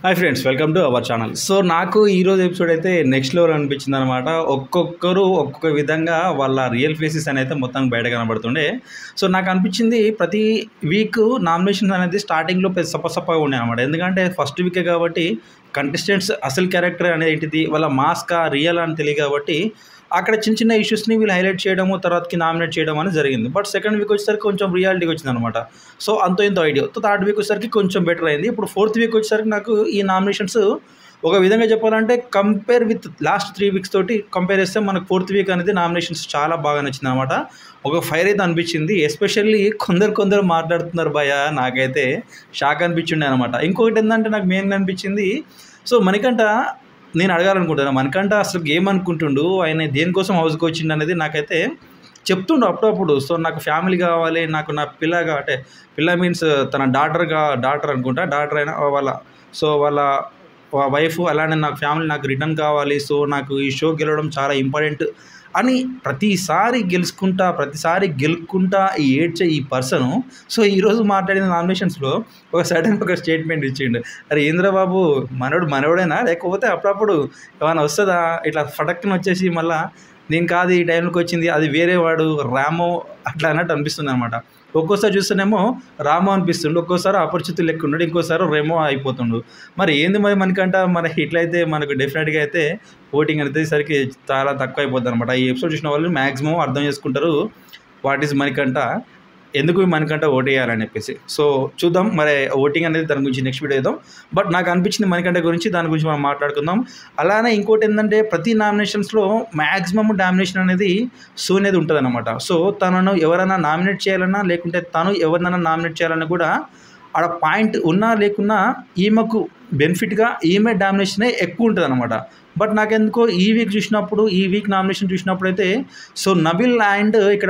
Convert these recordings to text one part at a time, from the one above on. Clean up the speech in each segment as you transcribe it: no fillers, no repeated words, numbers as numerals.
Hi friends, welcome to our channel. So నాకు ఈరోజు episode అయితే నెక్స్ట్ లెవెల్ అనిపించింది అనమాట. ఒక్కొక్కరు ఒక్కొక్క విధంగా వాళ్ళ రియల్ ఫేసెస్ అనేది మొత్తం బయట కనబడుతుండే. సో నాకు అనిపించింది ప్రతి వీక్ నామినేషన్స్ అనేది స్టార్టింగ్లో సప్పగా ఉన్నాయి అనమాట. ఎందుకంటే ఫస్ట్ వీకే కాబట్టి కంటెస్టెంట్స్ అసలు క్యారెక్టర్ అనేది ఏంటిది, వాళ్ళ మాస్కా రియల్ అని తెలియదు కాబట్టి అక్కడ చిన్న చిన్న ఇష్యూస్ని వీళ్ళు హైలైట్ చేయడము, తర్వాతకి నామినేట్ చేయడం అనేది జరిగింది. బట్ సెకండ్ వీక్ వచ్చేసరికి కొంచెం రియాలిటీకి వచ్చింది అనమాట. సో అంతో ఇంతో ఐడియా. థర్డ్ వీక్ వచ్చేసరికి కొంచెం బెటర్ అయింది. ఇప్పుడు ఫోర్త్ వీక్ వచ్చేసరికి నాకు ఈ నామినేషన్స్ ఒక విధంగా చెప్పాలంటే కంపేర్ విత్ లాస్ట్ 3 వీక్స్ తోటి కంపేర్ చేస్తే మనకు ఫోర్త్ వీక్ అనేది నామినేషన్స్ చాలా బాగా నచ్చింది అనమాట. ఒక ఫైర్ అయితే అనిపించింది. ఎస్పెషల్లీ కొందరు మాట్లాడుతున్నారు భయ, నాకైతే షాక్ అనిపించిండే అనమాట. ఇంకొకటి ఏంటంటే నాకు మెయిన్గా అనిపించింది, సో మనకంట నేను అడగాలనుకుంటున్నాను, మనకంట అసలు ఏమనుకుంటుండు, ఆయన దేనికోసం హౌస్కి వచ్చిండు అనేది నాకైతే చెప్తుండు అప్పుడప్పుడు. సో నాకు ఫ్యామిలీ కావాలి, నాకు నా పిల్లగా అంటే పిల్ల మీన్స్ తన డాటర్ అనుకుంటా, డాటర్ అయినా వాళ్ళ వైఫ్, అలానే నాకు ఫ్యామిలీ నాకు రిటర్న్ కావాలి, సో నాకు ఈ షో గెలవడం చాలా ఇంపార్టెంట్ అని ప్రతిసారి గెలుక్కుంటా ఈ ఏడ్చే ఈ పర్సను సో ఈరోజు మాట్లాడిన నామినేషన్స్లో ఒక స్టేట్మెంట్ ఇచ్చిండు. అరే ఇంద్రబాబు మనోడేనా, లేకపోతే అప్పుడప్పుడు ఏమైనా వస్తుందా ఇట్లా ఫటక్కున వచ్చేసి మళ్ళీ నేను కాదు ఈ టైంకి వచ్చింది, అది వేరే వాడు రామో అట్లా అన్నట్టు అనిపిస్తుంది అనమాట. ఒక్కోసారి చూస్తేనేమో రామో అనిపిస్తుండు, ఒక్కోసారి అపరిచితులు లెక్క ఉన్నాడు, ఇంకోసారి రెమో అయిపోతుండు. మరి ఏంది మనకంట ఇట్లయితే మనకు డెఫినెట్గా అయితే ఓటింగ్ అనేది సరికి చాలా తక్కువ అయిపోద్ది అనమాట. ఈ ఎపిసోడ్ చూసిన వాళ్ళు మ్యాక్సిమం అర్థం చేసుకుంటారు వాట్ ఈజ్ మనకంట, ఎందుకు మనకంట ఓట్ వేయాలని చెప్పేసి. సో చూద్దాం మరి ఓటింగ్ అనేది దాని గురించి నెక్స్ట్ వీడియో వేద్దాం. బట్ నాకు అనిపించింది మనకంట గురించి, దాని గురించి మనం మాట్లాడుకుందాం. అలానే ఇంకోటి ఏంటంటే ప్రతి నామినేషన్స్లో మ్యాక్సిమం డామినేషన్ అనేది సో అనేది ఉంటుంది అనమాట. సో తనను ఎవరైనా నామినేట్ చేయాలన్నా, లేకుంటే తను ఎవరినైనా నామినేట్ చేయాలన్నా కూడా ఆడ పాయింట్ ఉన్నా లేకున్నా ఈమెకు బెనిఫిట్గా ఈమె డామినేషనే ఎక్కువ ఉంటుంది అనమాట. బట్ నాకెందుకో ఈ వీక్ నామినేషన్ చూసినప్పుడు అయితే సో నబిల్ అండ్ ఇక్కడ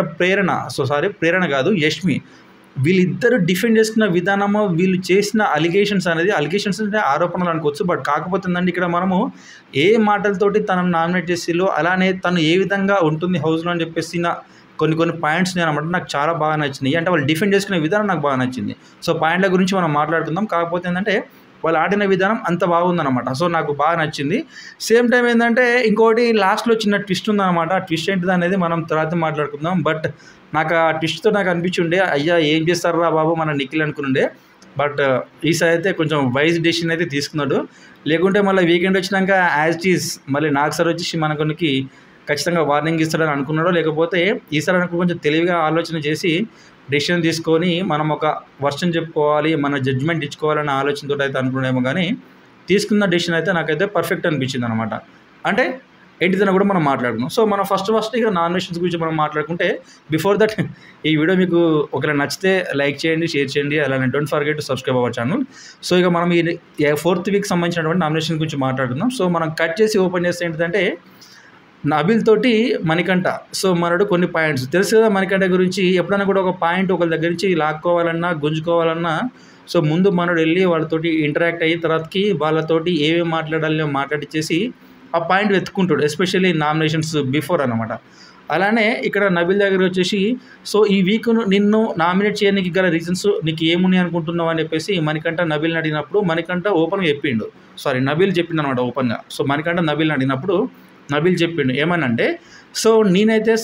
ప్రేరణ కాదు యష్మి, వీళ్ళిద్దరు డిఫెండ్ చేసుకున్న విధానము, వీళ్ళు చేసిన అలిగేషన్స్ అంటే ఆరోపణలు అనుకోవచ్చు. బట్ కాకపోతే ఏంటంటే ఇక్కడ మనము ఏ మాటలతోటి తనను నామినేట్ చేసిలో, అలానే తను ఏ విధంగా ఉంటుంది హౌస్లో అని చెప్పేసి కొన్ని పాయింట్స్ అనమాట నాకు చాలా బాగా నచ్చినాయి. అంటే వాళ్ళు డిఫెండ్ చేసుకునే విధానం నాకు బాగా నచ్చింది. సో పాయింట్ల గురించి మనం మాట్లాడుకుందాం. కాకపోతే ఏంటంటే వాళ్ళు ఆడిన విధానం అంత బాగుందన్నమాట. సో నాకు బాగా నచ్చింది. సేమ్ టైం ఏంటంటే ఇంకోటి లాస్ట్లో చిన్న ట్విస్ట్ ఉందన్నమాట. ఆ ట్విస్ట్ ఏంటిది అనేది మనం తర్వాత మాట్లాడుకుందాం. బట్ నాకు ఆ ట్విస్ట్తో నాకు అనిపించుండే, అయ్యా ఏం చేస్తారా బాబు మన నిఖిల్ అనుకునుండే. బట్ ఈసారి అయితే కొంచెం వైజ్ డెసిషన్ అయితే తీసుకున్నాడు. లేకుంటే మళ్ళీ వీకెండ్ వచ్చినాక యాజ్ ఇట్ ఈజ్ మళ్ళీ నాకు సార్ వచ్చేసి మనకి ఖచ్చితంగా వార్నింగ్ ఇస్తాడని అనుకున్నాడో, లేకపోతే ఈసారి అనుకో కొంచెం తెలివిగా ఆలోచన చేసి డెసిషన్ తీసుకొని మనం ఒక వర్షన్ చెప్పుకోవాలి, మన జడ్జ్మెంట్ ఇచ్చుకోవాలన్న ఆలోచనతో అయితే అనుకున్నామో, కానీ తీసుకున్న డెసిషన్ అయితే నాకైతే పర్ఫెక్ట్ అనిపించింది అనమాట. అంటే ఏంటిదని కూడా మనం మాట్లాడుకున్నాం. సో మనం ఫస్ట్ ఇక నామినేషన్స్ గురించి మనం మాట్లాడుకుంటే, బిఫోర్ దట్ ఈ వీడియో మీకు ఒకవేళ నచ్చితే లైక్ చేయండి, షేర్ చేయండి, అలానే don't forget to subscribe our channel. So ఇక మనం ఈ ఫోర్త్ వీక్ సంబంధించినటువంటి నామినేషన్ గురించి మాట్లాడుకుందాం. సో మనం కట్ చేసి ఓపెన్ చేస్తే ఏంటంటే నబిల్ తోటి మణికంఠ. సో మనడు కొన్ని పాయింట్స్ తెలుసు కదా మణికంఠ గురించి. ఎప్పుడైనా కూడా ఒక పాయింట్ ఒకరి దగ్గర నుంచి లాక్కోవాలన్నా, గుంజుకోవాలన్నా, సో ముందు మనడు వెళ్ళి వాళ్ళతోటి ఇంటరాక్ట్ అయిన తర్వాతకి వాళ్ళతోటి ఏమేమి మాట్లాడాలో మాట్లాడిచ్చేసి ఆ పాయింట్ వెతుక్కుంటాడు, ఎస్పెషల్లీ నామినేషన్స్ బిఫోర్ అనమాట. అలానే ఇక్కడ నబిల్ దగ్గర వచ్చేసి సో ఈ వీక్ నిన్ను నామినేట్ చేయడానికి గల రీజన్స్ నీకు ఏమున్నాయి అనుకుంటున్నావు అని చెప్పేసి మణికంఠ నబిల్ని అడిగినప్పుడు మణికంఠ ఓపెన్గా చెప్పిండు. నబిల్ చెప్పిండు అనమాట ఓపెన్గా. సో మణికంఠ నబిల్ని అడిగినప్పుడు నబిల్ చెప్పిండు ఏమనంటే, సో నేనైతే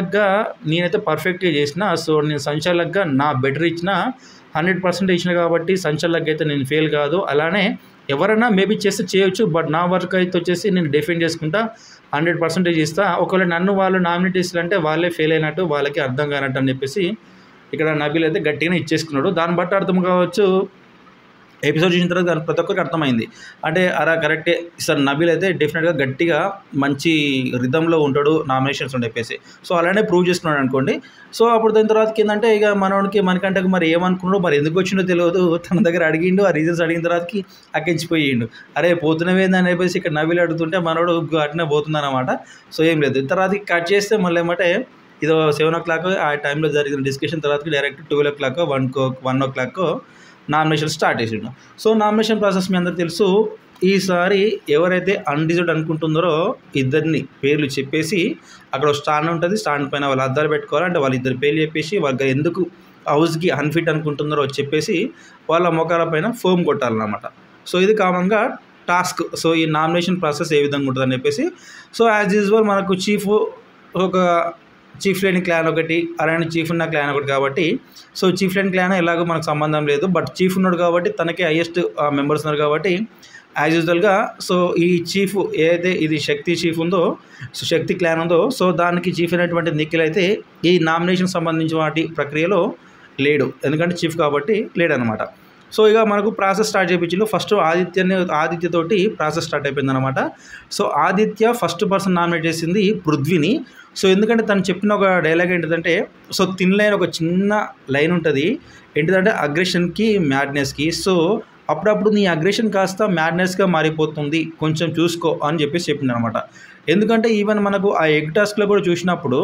పర్ఫెక్ట్గా చేసిన, సో నేను సంచలక్గా నా బెటర్ ఇచ్చిన 100% ఇచ్చిన కాబట్టి సంచలక్ అయితే నేను ఫెయిల్ కాదు. అలానే ఎవరైనా మేబీ చేస్తే చేయొచ్చు, బట్ నా వర్క్ అయితే వచ్చేసి నేను డిఫెండ్ చేసుకుంటా, 100% ఇస్తా. ఒకవేళ నన్ను వాళ్ళు నామినేట్ చేయాలంటే వాళ్ళే ఫెయిల్ అయినట్టు, వాళ్ళకి అర్థం కానట్టు అని చెప్పేసి ఇక్కడ నబిల్ అయితే గట్టిగానే ఇచ్చేసుకున్నాడు. దాన్ని బట్టి అర్థం కావచ్చు, ఎపిసోడ్ చూసిన తర్వాత దాని ప్రతి ఒక్కరికి అర్థమైంది. అంటే అలా కరెక్టే సార్, నబిల్ అయితే డెఫినెట్గా గట్టిగా మంచి రిథంలో ఉంటాడు నామినేషన్స్ అని చెప్పేసి. సో అలానే ప్రూవ్ చేసుకున్నాడు అనుకోండి. సో అప్పుడు దాని తర్వాతకి ఏంటంటే ఇక మనకంటే మరి ఏమనుకున్నాడు, మరి ఎందుకు వచ్చిండో తెలియదు, తన దగ్గర అడిగిండు, ఆ రీజన్స్ అడిగిన తర్వాతకి అక్కించిపోయిండు. అరే పోతున్నవేందని చెప్పేసి ఇక్కడ నబిల్ అడుగుతుంటే మనోడు అట్నే పోతుందన్నమాట. సో ఏం లేదు. తర్వాతకి కట్ చేస్తే మళ్ళీ ఏమంటే ఇదో 7 o'clock ఆ టైంలో జరిగిన డిస్కషన్ తర్వాతకి direct 12 o'clock 1 o'clock nomination start చేసిండు. సో నామినేషన్ ప్రాసెస్ మీ అందరికీ తెలుసు. ఈసారి ఎవరైతే అన్డిజర్వ్డ్ అనుకుంటున్నారో ఇద్దరిని పేర్లు చెప్పేసి అక్కడ స్టాండ్ ఉంటుంది, స్టాండ్ పైన వాళ్ళు అద్దాలు పెట్టుకోవాలి. అంటే వాళ్ళిద్దరు పేర్లు చెప్పేసి వాళ్ళకి ఎందుకు హౌస్కి అన్ఫిట్ అనుకుంటున్నారో చెప్పేసి వాళ్ళ మొఖాల పైన ఫోమ్ కొట్టాలన్నమాట. సో ఇది కామన్గా టాస్క్. సో ఈ నామినేషన్ ప్రాసెస్ ఏ విధంగా ఉంటుందని చెప్పేసి, సో యాజ్ యూజువల్ మనకు ఒక చీఫ్ లేని క్లాన్ ఒకటి, అలానే చీఫ్ ఉన్న క్లాన్ ఒకటి కాబట్టి, సో చీఫ్ లేని క్లాన్ ఎలాగో మనకు సంబంధం లేదు, బట్ చీఫ్ ఉన్నాడు కాబట్టి తనకి హైయెస్ట్ మెంబర్స్ ఉన్నారు కాబట్టి యాజ్ యూజువల్గా సో ఈ చీఫ్ ఏదైతే ఇది శక్తి చీఫ్ ఉందో, సో శక్తి క్లాన్ ఉందో, సో దానికి చీఫ్ అయినటువంటి నిఖిల్ అయితే ఈ నామినేషన్ సంబంధించిన వాటి ప్రక్రియలో లేడు, ఎందుకంటే చీఫ్ కాబట్టి లేడనమాట. సో ఇక మనకు ప్రాసెస్ స్టార్ట్ చేయించిండు. ఫస్ట్ ఆదిత్యతోటి ప్రాసెస్ స్టార్ట్ అయిపోయింది అనమాట. So Aditya first person nominate చేసింది పృథ్వీని. సో ఎందుకంటే తను చెప్పిన ఒక డైలాగ్ ఏంటిదంటే, సో థిన్ లైన్ ఒక చిన్న లైన్ ఉంటుంది ఏంటిదంటే అగ్రెషన్కి మ్యాడ్నెస్కి. సో అప్పుడప్పుడు నీ అగ్రెషన్ కాస్త మ్యాడ్నెస్గా మారిపోతుంది, కొంచెం చూసుకో అని చెప్పేసి చెప్పింది అనమాట. ఎందుకంటే ఈవెన్ మనకు ఆ ఎగ్ టాస్క్లో కూడా చూసినప్పుడు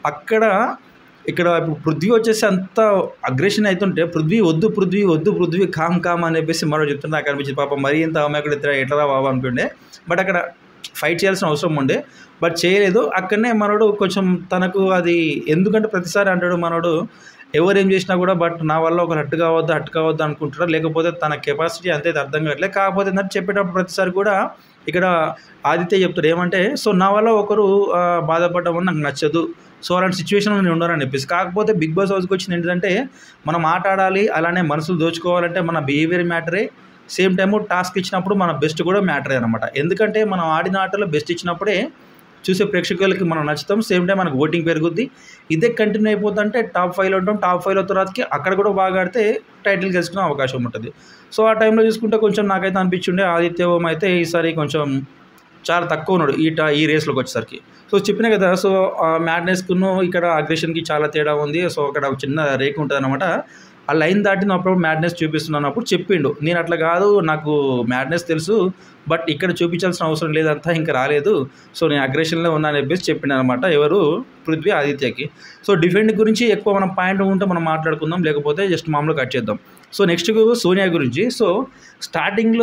ఇక్కడ ఇప్పుడు పృథ్వీ వచ్చేసి అంత అగ్రెషన్ అవుతుంటే వద్దు పృథ్వీ కామ్ అని చెప్పేసి మరో చెప్తుంటే నాకు అనిపించింది, పాపం మరీ ఇంత అమ్మాయి ఎట్లా బాబు అనుకుంటే, బట్ అక్కడ ఫైట్ చేయాల్సిన అవసరం ఉండే, బట్ చేయలేదు. అక్కడనే మనోడు కొంచెం తనకు అది ఎందుకంటే ప్రతిసారి అంటాడు మనోడు ఎవరు ఏం చేసినా కూడా, బట్ నా వల్ల ఒక హట్టు కావద్దు అనుకుంటాడు, లేకపోతే తన కెపాసిటీ అంతే అర్థం కావట్లేదు. కాకపోతే ఏంటంటే చెప్పేటప్పుడు ప్రతిసారి కూడా ఇక్కడ ఆదిత్య చెప్తాడు ఏమంటే, సో నా వల్ల ఒకరు బాధపడడం నాకు నచ్చదు, సో అలాంటి సిచ్యువేషన్లో నేను ఉన్నానని చెప్పేసి. కాకపోతే బిగ్ బాస్ హౌస్కి వచ్చింది ఏంటంటే మనం ఆట ఆడాలి, అలానే మనసులు దోచుకోవాలంటే మన బిహేవియర్ మ్యాటరే, సేమ్ టైము టాస్క్ ఇచ్చినప్పుడు మన బెస్ట్ కూడా మ్యాటరే అనమాట. ఎందుకంటే మనం ఆడిన ఆటలో బెస్ట్ ఇచ్చినప్పుడే చూసే ప్రేక్షకులకి మనం నచ్చుతాం, సేమ్ టైం మనకు ఓటింగ్ పెరుగుద్ది. ఇదే కంటిన్యూ అయిపోతుంటే టాప్ 5లో ఉంటాం, టాప్ 5లో తర్వాతకి అక్కడ కూడా బాగా ఆడితే టైటిల్ గెలుచుకునే అవకాశం ఉంటుంది. సో ఆ టైంలో చూసుకుంటే కొంచెం నాకైతే అనిపించిండే ఆదిత్య ఓం అయితే ఈసారి కొంచెం చాలా తక్కువ ఉన్నాడు ఈ రేస్లోకి వచ్చేసరికి. సో చెప్పినా కదా, సో మ్యాడ్నెస్కును ఇక్కడ అగ్రెషన్కి చాలా తేడా ఉంది. సో అక్కడ చిన్న రేక్ ఉంటుంది అనమాట, ఆ లైన్ దాటినప్పుడు మ్యాడ్నెస్ చూపిస్తున్నానప్పుడు చెప్పిండు, నేను అట్లా కాదు, నాకు మ్యాడ్నెస్ తెలుసు, బట్ ఇక్కడ చూపించాల్సిన అవసరం లేదంతా ఇంకా రాలేదు, సో నేను అగ్రెషన్లో ఉన్నాను చెప్పేసి చెప్పిండు అనమాట. ఎవరు? పృథ్వీ ఆదిత్యకి. సో డిఫెండ్ గురించి ఎక్కువ మనం పాయింట్ ఉంటే మనం మాట్లాడుకుందాం, లేకపోతే జస్ట్ మామూలుగా కట్ చేద్దాం. సో నెక్స్ట్ సోనియా గురించి. సో స్టార్టింగ్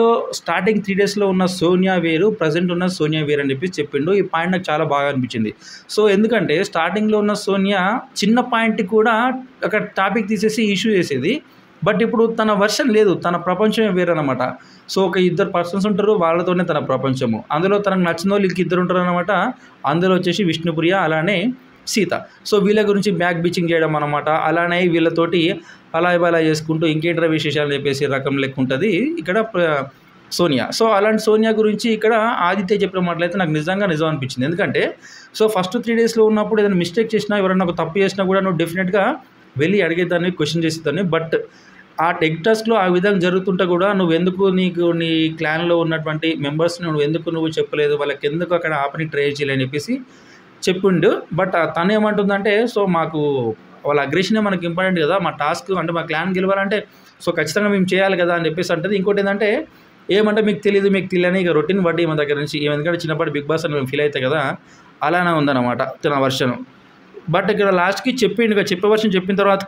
3 డేస్లో ఉన్న సోనియా వేరు, ప్రజెంట్ ఉన్న సోనియా వేరు అని చెప్పి చెప్పిండు. ఈ పాయింట్ నాకు చాలా బాగా అనిపించింది. సో ఎందుకంటే స్టార్టింగ్లో ఉన్న సోనియా చిన్న పాయింట్ కూడా అక్కడ టాపిక్ తీసేసి ఇష్యూ చేసేది, బట్ ఇప్పుడు తన వర్షన్ లేదు, తన ప్రపంచమే వేరు అనమాట. సో ఒక 2 పర్సన్స్ ఉంటారు, వాళ్ళతోనే తన ప్రపంచము. అందులో తనకు నచ్చిన వాళ్ళు 2 ఉంటారు అనమాట. అందులో వచ్చేసి విష్ణుప్రియ, అలానే సీత. సో వీళ్ళ గురించి బ్యాక్ బిచింగ్ చేయడం అనమాట. అలానే వీళ్ళతోటి అలా చేసుకుంటూ ఇంకేంట్రా విశేషాలు చెప్పేసి రకం లెక్క ఉంటుంది ఇక్కడ సోనియా. సో అలాంటి సోనియా గురించి ఇక్కడ ఆదిత్య చెప్పిన మాటలైతే నాకు నిజం అనిపించింది. ఎందుకంటే సో ఫస్ట్ 3 డేస్లో ఉన్నప్పుడు ఏదైనా మిస్టేక్ చేసినా, ఎవరైనా ఒక తప్పు చేసినా కూడా నువ్వు డెఫినెట్గా వెళ్ళి అడిగేదాన్ని, క్వశ్చన్ చేసేదాన్ని. బట్ ఆ టెక్ టాస్క్లో ఆ విధంగా జరుగుతుంటే కూడా నువ్వెందుకు నీ క్లాన్లో ఉన్నటువంటి మెంబర్స్ని నువ్వు చెప్పలేదు, వాళ్ళకి ఎందుకు అక్కడ ఆపని ట్రై చేయలేని చెప్పేసి చెప్పిండు. బట్ తను ఏమంటుందంటే, సో మాకు వాళ్ళ అగ్రెషనే మనకి ఇంపార్టెంట్ కదా, మా టాస్క్ అంటే మా క్లాన్ గెలవాలంటే సో ఖచ్చితంగా మేము చేయాలి కదా అని చెప్పేసి అంటది. ఇంకోటి ఏంటంటే ఏమంటే మీకు తెలియని ఇక రొటీన్ బట్టి మన దగ్గర నుంచి, ఎందుకంటే చిన్నప్పటి బిగ్ బాస్ అని మేము ఫీల్ అవుతాయి కదా, అలానే ఉందన్నమాట తన వర్షన్. బట్ ఇక్కడ లాస్ట్కి చెప్పే వర్షన్ చెప్పిన తర్వాత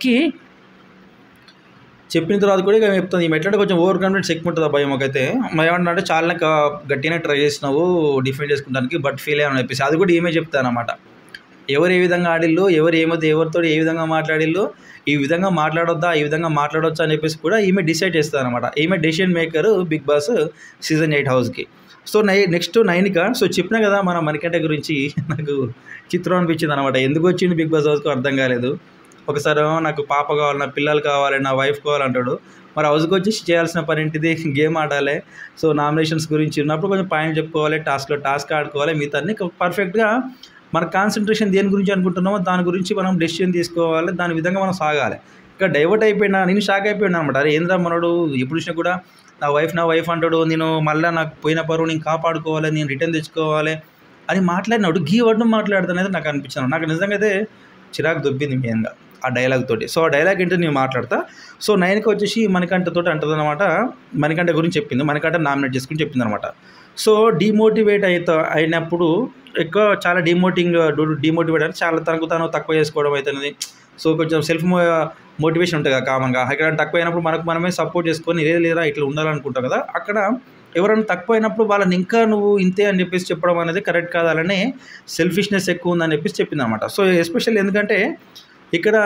కూడా ఇక చెప్తుంది, ఈమె ఎట్లంటే కొంచెం ఓవర్ కాన్ఫిడెన్స్ ఎక్కువ ఉంటుంది భయం. మాకైతే ఏమంటే చాలా గట్టిగానే ట్రై చేసినావు డిఫెండ్ చేసుకుంటానికి, బట్ ఫెయిల్ అయ్యామని చెప్పేసి అది కూడా ఈమె చెప్తానమాట. ఎవరు ఏ విధంగా ఆడిల్లు, ఎవరితో ఏ విధంగా మాట్లాడిల్లు, ఈ విధంగా మాట్లాడొద్దా, ఈ విధంగా మాట్లాడొచ్చా అని చెప్పేసి కూడా ఈమె డిసైడ్ చేస్తుంది అనమాట. ఈమె decision maker Bigg Boss season 8 హౌస్కి. So next Nainika. సో చెప్పినా కదా మన మణికంఠ గురించి నాకు చిత్రం అనిపించింది అనమాట. ఎందుకు వచ్చింది బిగ్ బాస్ హౌస్కు అర్థం కాలేదు. ఒకసారి నాకు పాప కావాలి, నా పిల్లలు కావాలి, నా వైఫ్ కావాలంటాడు. మరి హౌస్కి వచ్చి చేయాల్సిన పని ఏంటిది, గేమ్ ఆడాలి. సో నామినేషన్స్ గురించి ఉన్నప్పుడు కొంచెం పాయింట్ చెప్పుకోవాలి, టాస్క్ ఆడుకోవాలి, మిగతా అన్ని పర్ఫెక్ట్గా మన కాన్సన్ట్రేషన్ దేని గురించి అనుకుంటున్నామో దాని గురించి మనం డెసిషన్ తీసుకోవాలి, దాని విధంగా మనం సాగాలి. ఇక్కడ డైవర్ట్ అయిపోయినా, నేను షాక్ అయిపోయినా అనమాట. అరే ఏంద్రా మనోడు ఎప్పుడు చూసినా కూడా నా వైఫ్ అంటాడు, నేను మళ్ళీ నాకు పోయిన పరువు నేను కాపాడుకోవాలి, నేను రిటర్న్ తెచ్చుకోవాలి అని మాట్లాడినాడు. వర్డ్ను మాట్లాడుతానైతే నాకు అనిపించాను. నాకు నిజంగా అయితే చిరాకు దొబ్బింది మెయిన్గా ఆ డైలాగ్ తోటి. సో ఆ డైలాగ్ ఏంటో నేను మాట్లాడతా. సో నైన్కి వచ్చేసి మణికంఠతో అంటదనమాట, మణికంఠ గురించి చెప్పింది, మణికంఠ నామినేట్ చేసుకుని చెప్పింది అనమాట. సో డిమోటివేట్ అయినప్పుడు చాలా డిమోటివేట్ అంటే చాలా తనకు తాను తక్కువ చేసుకోవడం అవుతుంది. సో కొంచెం సెల్ఫ్ మోటివేషన్ ఉంటుంది కదా కామన్గా. అక్కడ తక్కువ అయినప్పుడు మనమే సపోర్ట్ చేసుకొని లేదా ఇట్లా ఉండాలనుకుంటాం కదా, అక్కడ ఎవరైనా తక్కువ అయినప్పుడు వాళ్ళని ఇంకా నువ్వు ఇంతే అని చెప్పేసి చెప్పడం అనేది కరెక్ట్ కాదు, అలానే సెల్ఫిష్నెస్ ఎక్కువ ఉందని చెప్పేసి చెప్పింది అనమాట. సో ఎస్పెషల్లీ ఎందుకంటే ఇక్కడ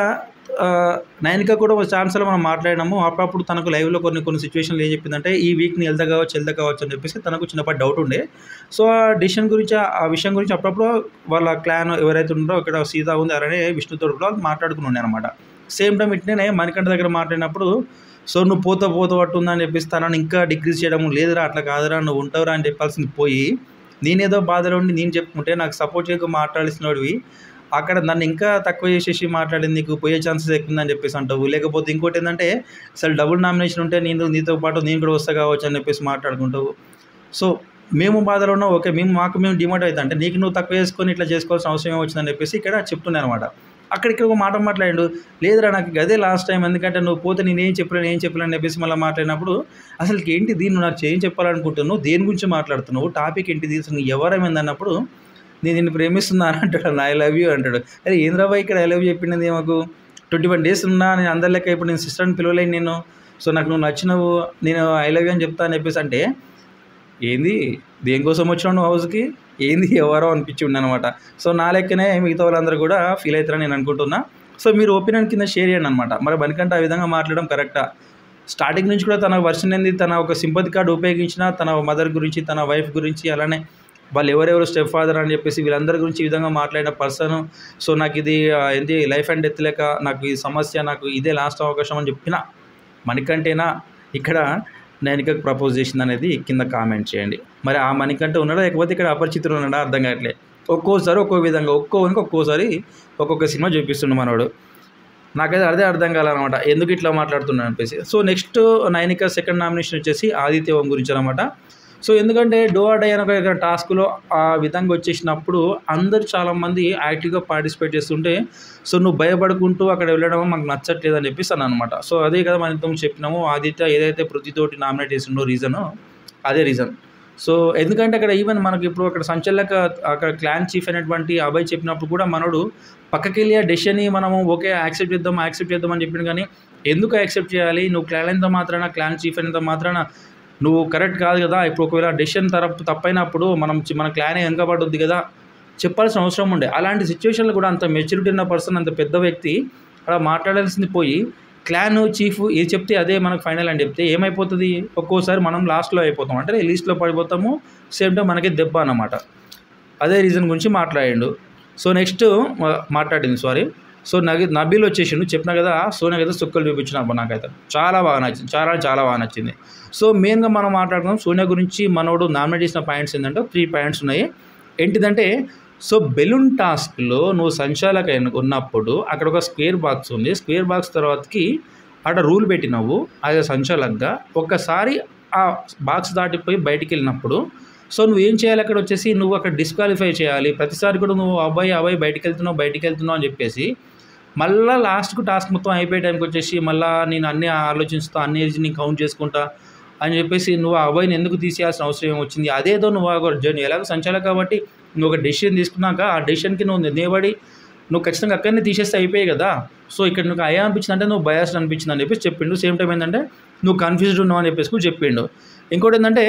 నయనిక కూడా ఒక ఛాన్స్లో మనం మాట్లాడినాము. అప్పుడప్పుడు తనకు లైవ్లో కొన్ని సిచ్యువేషన్లు ఏం చెప్పిందంటే ఈ వీక్ నేను వెళ్తా కావచ్చు అని చెప్పేసి తనకు చిన్నపాటి డౌట్ ఉండే. సో ఆ డిసిషన్ గురించి ఆ విషయం గురించి అప్పుడప్పుడు వాళ్ళ క్లాన్ ఎవరైతే ఉన్నారో ఇక్కడ సీత ఉంది అలానే విష్ణుతో కూడా మాట్లాడుకుని ఉండే అనమాట. సేమ్ టైం ఇట్నే మణికంఠ దగ్గర మాట్లాడినప్పుడు సో నువ్వు పోతావు అట్టుందని చెప్పేసి తనని ఇంకా డిక్రీజ్ చేయడం, లేదురా అట్లా కాదురా నువ్వు ఉంటావురా అని చెప్పాల్సింది పోయి నేనేదో బాధలో ఉండి నేను చెప్పుకుంటే నాకు సపోర్ట్ చేయక మాట్లాడిసినోడివి అక్కడ నన్ను ఇంకా తక్కువ చేసేసి మాట్లాడింది, నీకు పోయే ఛాన్సెస్ ఎక్కువ ఉందని చెప్పేసి అంటావు. లేకపోతే ఇంకోటి ఏంటంటే అసలు డబుల్ నామినేషన్ ఉంటే నీతో పాటు నేను కూడా వస్తా కావచ్చు అని చెప్పేసి మాట్లాడుకుంటావు. సో మేము బాధలో ఉన్నాం, ఓకే మేము డిమోట్ అవుతా అంటే నీకు నువ్వు తక్కువ చేసుకొని ఇట్లా చేసుకోవాల్సిన అవసరం ఏమొచ్చిందని చెప్పేసి ఇక్కడ చెప్తున్నాను అనమాట. అక్కడికి ఒక మాట మాట్లాడిండు, లేదురా నాకు గదే లాస్ట్ టైం, ఎందుకంటే నువ్వు పోతే నేనేం చెప్పలేను అని చెప్పేసి మళ్ళీ మాట్లాడినప్పుడు అసలుకి ఏంటి దీన్ని నాకు ఏం చెప్పాలనుకుంటున్నావు, దేని గురించి మాట్లాడుతున్నావు, టాపిక్ ఏంటిది, అసలు ఎవరేమైంది అన్నప్పుడు నేను నిన్ను ప్రేమిస్తున్నాను అంటాడు, ఐ లవ్ యూ అంటాడు. అరే ఏంద్రాబాయ్ ఇక్కడ ఐ లవ్ యూ చెప్పింది మాకు 21 days ఉన్నా నేను అందరి లెక్క ఇప్పుడు నేను సిస్టర్ని పిలవలేను నేను, సో నాకు నువ్వు నచ్చినవు నేను ఐ లవ్ యూ అని చెప్తా అని చెప్పేసి అంటే ఏంది దేనికోసం వచ్చినావు నువ్వు హౌస్కి, ఏంది ఎవరో అనిపించి ఉండనమాట. సో నా లెక్కనే మిగతా వాళ్ళందరూ కూడా ఫీల్ అవుతారని నేను అనుకుంటున్నా. సో మీరు ఒపీనియన్ కింద షేర్ చేయండి అనమాట. మరి బనికంటే ఆ విధంగా మాట్లాడడం కరెక్టా? స్టార్టింగ్ నుంచి కూడా తన వర్షన్ ఏంది, తన ఒక సింపతి కార్డు ఉపయోగించిన తన మదర్ గురించి తన వైఫ్ గురించి అలానే వాళ్ళు ఎవరెవరు స్టెప్ ఫాదర్ అని చెప్పేసి వీళ్ళందరి గురించి ఈ విధంగా మాట్లాడిన పర్సన్. సో నాకు ఇది ఏంటి లైఫ్ అండ్ డెత్ లేక నాకు ఈ సమస్య, నాకు ఇదే లాస్ట్ అవకాశం అని చెప్పిన మణికంఠేనా ఇక్కడ నయనికకు ప్రపోజ్ చేసింది అనేది కింద కామెంట్ చేయండి. మరి ఆ మణికంఠ ఉన్నాడా లేకపోతే ఇక్కడ అపరిచితుడు ఉన్నాడా అర్థం కావట్లే. ఒక్కోసారి ఒక్కో విధంగా ఒక్కోసారి ఒక్కొక్క సినిమా చూపిస్తుండు మనోడు. నాకైతే అదే అర్థం కాలనమాట ఎందుకు ఇట్లా మాట్లాడుతున్నాను అనిపేసి. So next Nayanika second nomination వచ్చేసి ఆదిత్య ఓం గురించి అనమాట. సో ఎందుకంటే డో ఆర్ డై అనే టాస్క్లో ఆ విధంగా వచ్చేసినప్పుడు అందరూ చాలామంది యాక్టివ్గా పార్టిసిపేట్ చేస్తుంటే సో నువ్వు భయపడుకుంటూ అక్కడ వెళ్ళడం మాకు నచ్చట్లేదు అని చెప్పేసి అనమాట. సో అదే కదా మనం ఇంతకు చెప్పినాము, ఆదిత్య ఏదైతే పృథ్వీతోటి నామినేట్ చేసిండో రీజను అదే రీజన్. సో ఎందుకంటే అక్కడ ఈవెన్ మనకి ఇప్పుడు అక్కడ సంచలక అక్కడ క్లాన్ చీఫ్ అయినటువంటి అభయ్ చెప్పినప్పుడు కూడా మనోడు పక్కకి వెళ్ళి ఆ డెసిషన్ని మనము ఓకే యాక్సెప్ట్ చేద్దాం అని చెప్పిండు. కానీ ఎందుకు యాక్సెప్ట్ చేయాలి, నువ్వు క్లాన్ అయినంత మాత్రాన క్లాన్ చీఫ్ అయినంత మాత్రాన నువ్వు కరెక్ట్ కాదు కదా. ఇప్పుడు ఒకవేళ డెసిషన్ తప్పైనప్పుడు మన క్లానే వెనకబడుద్ది కదా, చెప్పాల్సిన అవసరం ఉండే. అలాంటి సిచ్యువేషన్లో కూడా అంత మెచ్యూరిటీ ఉన్న పర్సన్, అంత పెద్ద వ్యక్తి అలా మాట్లాడాల్సింది పోయి క్లాన్ చీఫ్ ఏది చెప్తే అదే మనకు ఫైనల్ అని చెప్తే ఏమైపోతుంది, ఒక్కోసారి మనం లాస్ట్లో అయిపోతాం, అంటే లీస్ట్లో పడిపోతాము, సేమ్ టైం మనకి దెబ్బ అన్నమాట. అదే రీజన్ గురించి మాట్లాడిండు. సో నెక్స్ట్ సో నబీల్ వచ్చేసిండు, చెప్పినా కదా సోనియా కదా సుక్కలు చూపించిన నాకైతే చాలా బాగా నచ్చింది, చాలా బాగా నచ్చింది. సో మెయిన్గా మనం మాట్లాడుకున్నాం సోనియా గురించి. మనోడు నామినేట్ చేసిన పాయింట్స్ ఏంటంటే 3 పాయింట్స్ ఉన్నాయి. ఏంటిదంటే సో బెలూన్ టాస్క్లో నువ్వు సంచాలక ఉన్నప్పుడు అక్కడ ఒక స్క్వేర్ బాక్స్ ఉంది, స్క్వేర్ బాక్స్ తర్వాతకి అక్కడ రూల్ పెట్టినావు అది సంచాలకగా. ఒక్కసారి ఆ బాక్స్ దాటిపోయి బయటికి వెళ్ళినప్పుడు సో నువ్వు ఏం చేయాలి, అక్కడ వచ్చేసి నువ్వు అక్కడ డిస్క్వాలిఫై చేయాలి. ప్రతిసారి కూడా నువ్వు అబ్బాయి బయటికి వెళ్తున్నావు అని చెప్పేసి మళ్ళీ లాస్ట్కు టాస్క్ మొత్తం అయిపోయే టైంకి వచ్చేసి మళ్ళీ నేను అన్నీ ఆలోచిస్తా, అన్ని నేను కౌంట్ చేసుకుంటా అని చెప్పేసి నువ్వు ఆ అబ్బాయిని ఎందుకు తీసేయాల్సిన అవసరం ఏమొచ్చింది. అదేదో నువ్వు ఒక జర్నీ ఎలాగో సంచాలక కాబట్టి నువ్వు ఒక డెసిషన్ తీసుకున్నాక ఆ డెసిషన్కి నువ్వు నిలబడి నువ్వు ఖచ్చితంగా అక్కడనే తీసేస్తే అయిపోయాయి కదా. సో ఇక్కడ నువ్వు అయ్యా అనిపించింది అంటే నువ్వు బయాస్డ్ అనిపించింది అని చెప్పేసి చెప్పిండు. సేమ్ టైం ఏంటంటే నువ్వు కన్ఫ్యూజ్డ్ ఉన్నావు అని చెప్పేసి కూడా చెప్పిండు. ఇంకోటి ఏంటంటే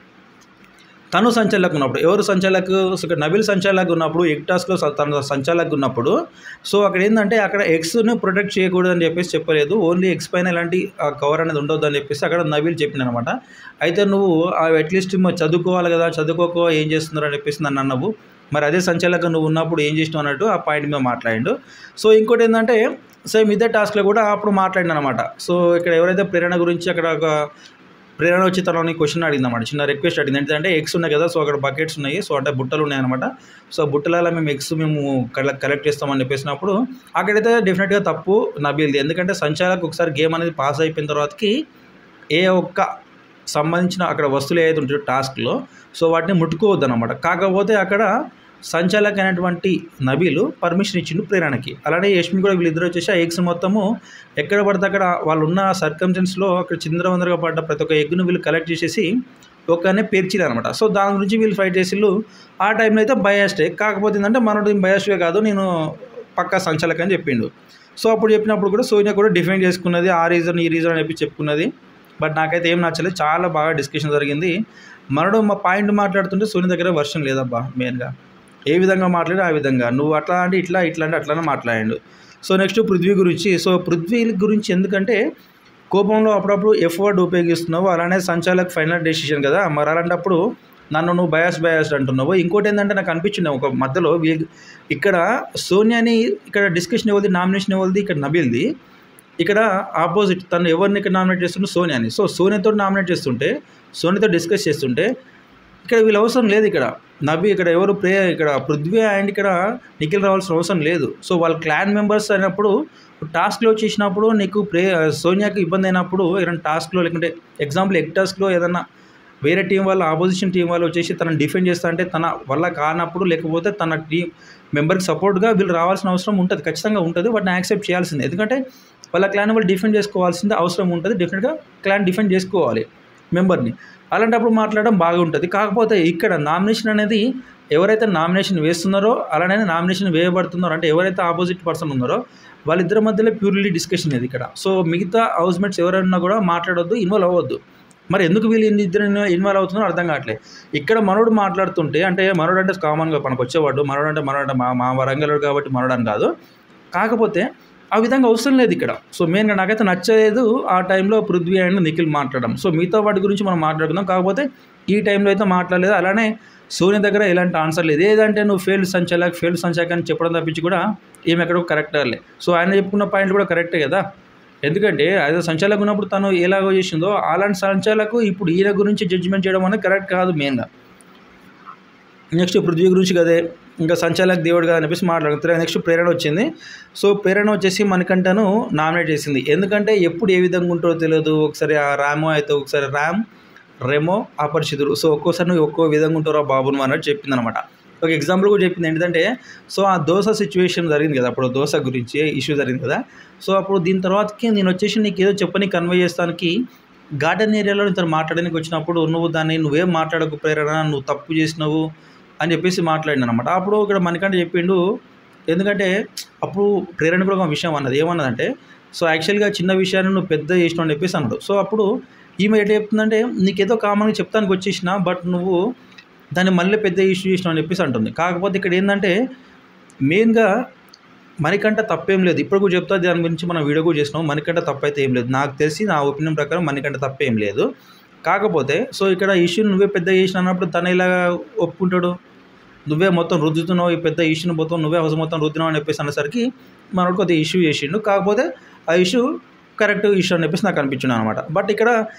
తను సంచాలక్ ఉన్నప్పుడు ఎవరు సంచాలక్ నబీల్ సంచాలక్ ఉన్నప్పుడు ఎగ్ టాస్క్లో తన సంచాలక్ ఉన్నప్పుడు సో అక్కడ ఏంటంటే అక్కడ ఎగ్స్ను ప్రొటెక్ట్ చేయకూడదు అని చెప్పేసి చెప్పలేదు, ఓన్లీ ఎగ్స్ పైన ఎలాంటి కవర్ అనేది ఉండొద్దు అని చెప్పేసి అక్కడ నబీల్ చెప్పింది అనమాట. అయితే నువ్వు అట్లీస్ట్ చదువుకోవాలి కదా, చదువుకోకో ఏం చేస్తున్నారు అని చెప్పేసి నన్ను అన్నావు, మరి అదే సంచాలక నువ్వు ఉన్నప్పుడు ఏం చేసినావు అన్నట్టు ఆ పాయింట్ మీద మాట్లాడిండు. సో ఇంకోటి ఏంటంటే సేమ్ ఇదే టాస్క్లో కూడా అప్పుడు మాట్లాడిన అనమాట. సో ఇక్కడ ఎవరైతే ప్రేరణ గురించి అక్కడ ఒక ప్రేరణ వచ్చి తనని క్వశ్చన్ అడిగిందన్నమాట, చిన్న రిక్వెస్ట్ అడిగింది. ఏంటంటే ఎగ్స్ ఉన్నాయి కదా, సో అక్కడ బకెట్స్ ఉన్నాయి, సో అంటే బుట్టలు ఉన్నాయన్నమాట. సో బుట్టలలో మేము ఎగ్స్ కలెక్ట్ చేస్తామని చెప్పేసినప్పుడు అక్కడైతే డెఫినెట్గా తప్పు నబీల్ది. ఎందుకంటే సంచాలకు ఒకసారి గేమ్ అనేది పాస్ అయిపోయిన తర్వాతకి ఏ ఒక్క సంబంధించిన అక్కడ వస్తువులు ఏదైతే ఉంటాయో టాస్క్లో సో వాటిని ముట్టుకోవద్దు అనమాట. కాకపోతే అక్కడ సంచాలక్ అయినటువంటి నబీలు పర్మిషన్ ఇచ్చిండు ప్రేరణకి. అలానే యష్మి కూడా వీళ్ళిద్దరు వచ్చేసి ఆ ఎగ్స్ మొత్తము ఎక్కడ పడితే అక్కడ వాళ్ళు ఉన్న సర్కమ్స్టెన్స్లో అక్కడ చిందరవందరగా పడ్డ ప్రతి ఒక్క ఎగ్ను వీళ్ళు కలెక్ట్ చేసేసి ఒక్కనే పేర్చిలు అనమాట. సో దాని గురించి వీళ్ళు ఫైట్ చేసిళ్ళు. ఆ టైంలో అయితే బయాస్డే, కాకపోతే ఏంటంటే మనోడు బయాస్డే కాదు, నేను పక్కా సంచాలక్ అని చెప్పిండు. సో అప్పుడు చెప్పినప్పుడు కూడా సోనియా కూడా డిఫైన్ చేసుకున్నది ఆ రీజన్ ఈ రీజన్ అని చెప్పి చెప్పుకున్నది. బట్ నాకైతే ఏం నచ్చలేదు, చాలా బాగా డిస్కషన్ జరిగింది. మనడు మా పాయింట్ మాట్లాడుతుంటే సోనియా దగ్గర వర్షన్ లేదబ్బా. మెయిన్గా ఏ విధంగా మాట్లాడి ఆ విధంగా నువ్వు అట్లా అంటే ఇట్లా అంటే అట్లానే మాట్లాడిండు. సో నెక్స్ట్ పృథ్వీ గురించి. సో పృథ్వీ గురించి ఎందుకంటే కోపంలో అప్పుడప్పుడు ఎఫ్ వర్డ్ ఉపయోగిస్తున్నావు, అలానే సంచాలక్ ఫైనల్ డెసిషన్ కదా, మరి అలాంటప్పుడు నన్ను నువ్వు బయాస్డ్ అంటున్నావు. ఇంకోటి ఏంటంటే నాకు అనిపించింది ఒక మధ్యలో ఇక్కడ సోనియాని ఇక్కడ డిస్కషన్ ఎవరిది, నామినేషన్ ఎవరిది, ఇక్కడ నబీల్ది. ఇక్కడ ఆపోజిట్ తను ఎవరిని ఇక్కడ నామినేట్ చేస్తుంటే సోనియాని. సో సోనియాతో నామినేట్ చేస్తుంటే, సోనియాతో డిస్కస్ చేస్తుంటే ఇక్కడ వీళ్ళు అవసరం లేదు. ఇక్కడ నబీ ఇక్కడ ఎవరు ఇక్కడ పృథ్వీ అండ్ ఇక్కడ నిఖిల్ రావాల్సిన అవసరం లేదు. సో వాళ్ళ క్లాన్ మెంబర్స్ అయినప్పుడు టాస్క్లో చేసినప్పుడు నీకు సోనియాకి ఇబ్బంది అయినప్పుడు ఏదైనా టాస్క్లో, లేకుంటే ఎగ్జాంపుల్ ఎగ్ టాస్క్లో ఏదన్నా వేరే టీం వాళ్ళు ఆపోజిషన్ టీం వాళ్ళు వచ్చేసి తనని డిఫెండ్ చేస్తా అంటే తన వల్ల కానప్పుడు, లేకపోతే తన టీం మెంబర్కి సపోర్ట్గా వీళ్ళు రావాల్సిన అవసరం ఉంటుంది, ఖచ్చితంగా ఉంటుంది. వాటిని యాక్సెప్ట్ చేయాల్సిందే. ఎందుకంటే వాళ్ళ క్లాన్ వాళ్ళు డిఫెండ్ చేసుకోవాల్సిందే అవసరం ఉంటుంది. డెఫినెట్గా క్లాన్ డిఫెండ్ చేసుకోవాలి మెంబర్ని. అలాంటప్పుడు మాట్లాడడం బాగుంటుంది. కాకపోతే ఇక్కడ నామినేషన్ అనేది ఎవరైతే నామినేషన్ వేస్తున్నారో, అలానే నామినేషన్ వేయబడుతున్నారో, అంటే ఎవరైతే ఆపోజిట్ పర్సన్ ఉన్నారో వాళ్ళిద్దరి మధ్యలో ప్యూర్లీ డిస్కషన్ ఇది ఇక్కడ. సో మిగతా హౌస్మేట్స్ ఎవరైనా కూడా మాట్లాడొద్దు, ఇన్వాల్వ్ అవ్వద్దు. మరి ఎందుకు వీళ్ళు ఇద్దరు ఇన్వాల్వ్ అవుతున్నారో అర్థం కావట్లేదు. ఇక్కడ మనోడు మాట్లాడుతుంటే, అంటే మనోడు అంటే కామన్గా మనకు వచ్చేవాడు, మనోడు అంటే మా వరంగలుడు కాబట్టి మనోడు అని కాదు. కాకపోతే ఆ విధంగా అవసరం లేదు ఇక్కడ. సో మెయిన్గా నాకైతే నచ్చలేదు ఆ టైంలో పృథ్వీ అండ్ నిఖిల్ మాట్లాడడం. సో మిగతా వాటి గురించి మనం మాట్లాడుకుందాం. కాకపోతే ఈ టైంలో అయితే మాట్లాడలేదు. అలానే సోనియా దగ్గర ఎలాంటి ఆన్సర్ లేదు. ఏదంటే నువ్వు ఫెయిల్డ్ సంచాలక్ అని చెప్పడం తప్పించి కూడా ఏమి ఎక్కడో కరెక్ట్ అవ్వలే. సో ఆయన చెప్పుకున్న పాయింట్ కూడా కరెక్టే కదా. ఎందుకంటే అదే సంచాలక్ ఉన్నప్పుడు తను ఎలాగో చేసిందో అలాంటి సంచాలకు ఇప్పుడు ఈయన గురించి జడ్జిమెంట్ చేయడం అనేది కరెక్ట్ కాదు మెయిన్గా. నెక్స్ట్ పృథ్వీ గురించి కదే, ఇంకా సంచాలక్ దేవుడు కదా అనిపిస్తే మాట్లాడుతున్నారు. నెక్స్ట్ ప్రేరణ వచ్చింది. సో ప్రేరణ వచ్చేసి మనకంటను నామినేట్ చేసింది. ఎందుకంటే ఎప్పుడు ఏ విధంగా ఉంటుందో తెలియదు. ఒకసారి ఆ రామో అయితే, ఒకసారి రెమో అపరిచితుడు. సో ఒక్కోసారి నువ్వు ఒక్కో విధంగా ఉంటారో బాబును అన్నట్టు చెప్పింది అనమాట. ఒక ఎగ్జాంపుల్ కూడా చెప్పింది ఏంటంటే, సో ఆ దోశ సిచ్యువేషన్ జరిగింది కదా, అప్పుడు దోశ గురించి ఇష్యూ జరిగింది కదా. సో అప్పుడు దీని తర్వాతకి నేను వచ్చేసి నీకు ఏదో చెప్పని కన్వే చేస్తానికి గార్డెన్ ఏరియాలో ఇతను మాట్లాడడానికి వచ్చినప్పుడు నువ్వేం మాట్లాడకు ప్రేరణ, నువ్వు తప్పు చేసినావు అని చెప్పేసి మాట్లాడినా అనమాట. అప్పుడు ఇక్కడ మనకంటే చెప్పిండు. ఎందుకంటే అప్పుడు ప్రేరణ కూడా ఒక విషయం అన్నది, ఏమన్నదంటే, సో యాక్చువల్గా చిన్న విషయాన్ని నువ్వు పెద్ద చేసినావు అని చెప్పేసి అన్నాడు. సో అప్పుడు ఈమె ఎట్లా చెప్తుందంటే, నీకేదో కామన్గా చెప్తానికి వచ్చేసిన, బట్ నువ్వు దాన్ని మళ్ళీ పెద్ద ఇష్యూ చేసినావు అని చెప్పేసి అంటుంది. కాకపోతే ఇక్కడ ఏంటంటే మెయిన్గా మణికంఠ తప్పేం లేదు. ఇప్పుడు కూడా చెప్తా, దాని గురించి మనం వీడియో కూడా చేసినాం. మణికంఠ తప్పైతే ఏం లేదు, నాకు తెలిసి నా ఒపీనియన్ ప్రకారం మణికంఠ తప్పేం లేదు. కాకపోతే సో ఇక్కడ ఇష్యూని నువ్వే పెద్ద చేసిన అన్నప్పుడు తను ఇలా ఒప్పుకుంటాడు, నువ్వే మొత్తం రుద్దుతున్నావు, ఈ పెద్ద ఇష్యూని మొత్తం నువ్వే హౌస్ మొత్తం రుద్దున్నావు అని చెప్పేసి అనేసరికి మనోడు కొద్దిగా ఇష్యూ చేసిండు. కాకపోతే ఆ ఇష్యూ కరెక్ట్ ఇష్యూ అని చెప్పేసి నాకు అనిపించింది అనమాట. బట్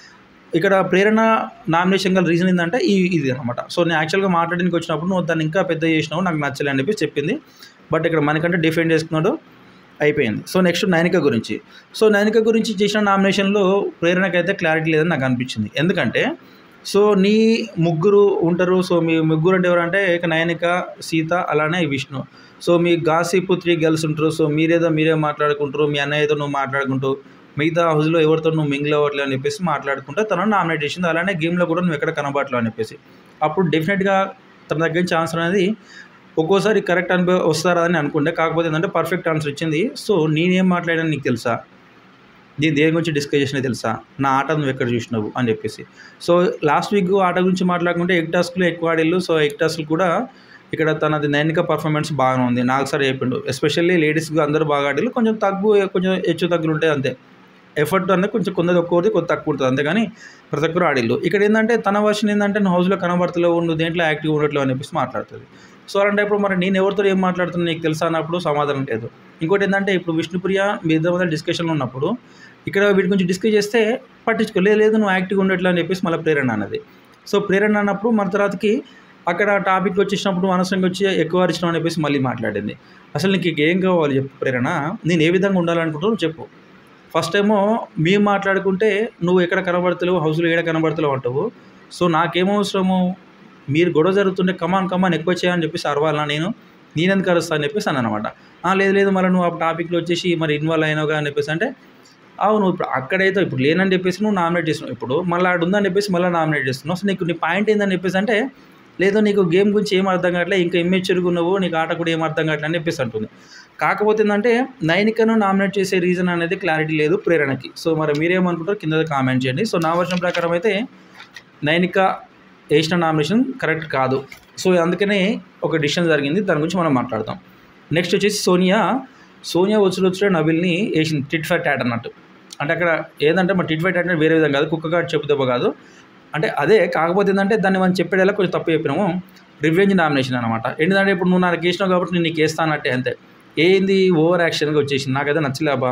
ఇక్కడ ప్రేరణ నామినేషన్ గల రీజన్ ఏంటంటే ఇది అనమాట. సో నేను యాక్చువల్గా మాట్లాడడానికి వచ్చినప్పుడు నువ్వు దాన్ని ఇంకా పెద్ద చేసినావు, నాకు నచ్చలే అని చెప్పేసి చెప్పింది. బట్ ఇక్కడ మనకంటే డిఫెండ్ చేసుకున్నాడు, అయిపోయింది. సో నెక్స్ట్ నైనిక గురించి. సో నైనిక గురించి చేసిన నామినేషన్లో ప్రేరణకైతే క్లారిటీ లేదని నాకు అనిపించింది. ఎందుకంటే సో నీ ముగ్గురు ఉంటారు. సో మీ ముగ్గురు అంటే ఎవరంటే ఇక నైనిక, సీత, అలానే విష్ణు. సో మీ గాసిప్ 3 గర్ల్స్ ఉంటారు. సో మీరే మాట్లాడుకుంటారు, మీ అన్నయ్యతో నువ్వు మాట్లాడుకుంటూ, మిగతా హౌస్లో ఎవరితో నువ్వు మింగిల్ అవ్వట్లేదు అని చెప్పేసి మాట్లాడుకుంటూ తనను నామినేట్ చేసింది. అలానే గేమ్లో కూడా నువ్వు ఎక్కడ కనబడట్లేదు అని చెప్పేసి. అప్పుడు డెఫినెట్గా తన దగ్గర నుంచి ఆన్సర్ అనేది ఒక్కోసారి కరెక్ట్ వస్తారా అని అనుకుంటే, కాకపోతే ఏంటంటే పర్ఫెక్ట్ ఆన్సర్ ఇచ్చింది. సో నేనేం మాట్లాడాను నీకు తెలుసా, నేను దేని గురించి డిస్కస్ చేసినా తెలుసా, నా ఆట నువ్వు ఎక్కడ చూసినావు అని చెప్పేసి. సో లాస్ట్ వీక్ ఆట గురించి మాట్లాడుకుంటే ఎగ్ టాస్క్లో ఎక్కువ ఆడిల్లు. సో ఎగ్ టాస్క్లు కూడా ఇక్కడ తనది నైనిక పర్ఫార్మెన్స్ బాగానే ఉంది, నాకు సరే చెప్పిండు. ఎస్పెషల్లీ లేడీస్కి అందరూ బాగా ఆడిల్లు, కొంచెం హెచ్చు తగ్గులు ఉంటాయి అంతే. ఎఫర్ట్ అనేది కొంచెం ఒక్కొక్కటి కొంచెం తక్కువ ఉంటుంది, అంతేగాని ప్రతి ఒక్కరు ఆడిల్లు. ఇక్కడ ఏంటంటే తన వర్షన్ ఏంటంటే నువ్వు హౌస్లో కనబడతలేవు, నువ్వు దేంట్లో యాక్టివ్ ఉండట్లేవు అని చెప్పేసి మాట్లాడుతుంది. సో అలాంటి ఇప్పుడు మరి నేను ఎవరితో ఏం మాట్లాడుతున్నా నీకు తెలుసా అన్నప్పుడు సమాధానం లేదు. ఇంకోటి ఏంటంటే ఇప్పుడు విష్ణుప్రియ మీ ఇద్దరి మధ్య డిస్కషన్లో ఉన్నప్పుడు ఇక్కడ వీటి గురించి డిస్కస్ చేస్తే పట్టించుకోలేదు, నువ్వు యాక్టివ్గా ఉండట్లే అని చెప్పేసి మళ్ళీ ప్రేరణ అన్నది. సో ప్రేరణ అన్నప్పుడు మన తర్వాతకి అక్కడ టాపిక్ వచ్చేసినప్పుడు అనవసరంగా వచ్చి ఎక్కువ అరిచినావు అని చెప్పేసి మళ్ళీ మాట్లాడింది. అసలు నీకు ఏం కావాలి చెప్పు ప్రేరణ, నేను ఏ విధంగా ఉండాలనుకుంటున్నావు చెప్పు. ఫస్ట్ ఏమో మేము మాట్లాడుకుంటే నువ్వు ఎక్కడ కనబడతలేవు, హౌస్లో ఏడ కనబడతలేవు అంటావు. సో నాకేమవసరము, మీరు గొడవ జరుగుతుంటే కమాన్ ఎక్కువ చేయని చెప్పేసి అరవాలన్నా, నేనెందుకు అరుస్తా అని చెప్పేసి అని అనమాట. లేదు మళ్ళీ నువ్వు ఆ టాపిక్లో వచ్చేసి మరి ఇన్వాల్వ్ అయినావుగా అని చెప్పేసి అంటే, అవును ఇప్పుడు అక్కడైతే ఇప్పుడు లేనని చెప్పేసి నువ్వు నామినేట్ చేస్తున్నావు, ఇప్పుడు మళ్ళీ ఆడు ఉందని చెప్పేసి మళ్ళీ నామినేట్ చేస్తున్నావు. సో నీ పాయింట్ ఏందని చెప్పేసి అంటే, లేదు నీకు గేమ్ గురించి ఏం అర్థం కావట్లేదు, ఇంకా ఇమ్మెచ్యూర్గా ఉన్నావు, నీకు ఆట కూడా ఏం అర్థం కావట్లేదు అని చెప్పేసి అంటుంది. కాకపోతే ఏంటంటే నైనికను నామినేట్ చేసే రీజన్ అనేది క్లారిటీ లేదు ప్రేరణకి. సో మరి మీరేమనుకుంటారో కింద కామెంట్ చేయండి. సో నా వర్షం ప్రకారం అయితే నైనిక వేసిన నామినేషన్ కరెక్ట్ కాదు. సో అందుకనే ఒక డిసిషన్ జరిగింది, దాని గురించి మనం మాట్లాడతాం. నెక్స్ట్ వచ్చేసి సోనియా వచ్చుడే నబిల్ని వేసింది టిట్ ఫర్ టాట్ అన్నట్టు. అంటే అక్కడ ఏంటంటే మన టిట్ ఫర్ టాట్ అంటే వేరే విధంగా కాదు, కుక్క కాటు చెప్పు దెబ్బ కాదు. అంటే అదే, కాకపోతే ఏంటంటే దాన్ని మనం చెప్పేలా కొంచెం తప్పు చెప్పినాము. రివెంజ్ నామినేషన్ అనమాట. ఏంటంటే ఇప్పుడు నువ్వు నాకు వేసినావు కాబట్టి నేను నీకు వేస్తానట్టే అంతే. ఏంది ఓవర్ యాక్షన్గా వచ్చేసింది, నాకైతే నచ్చలేబా.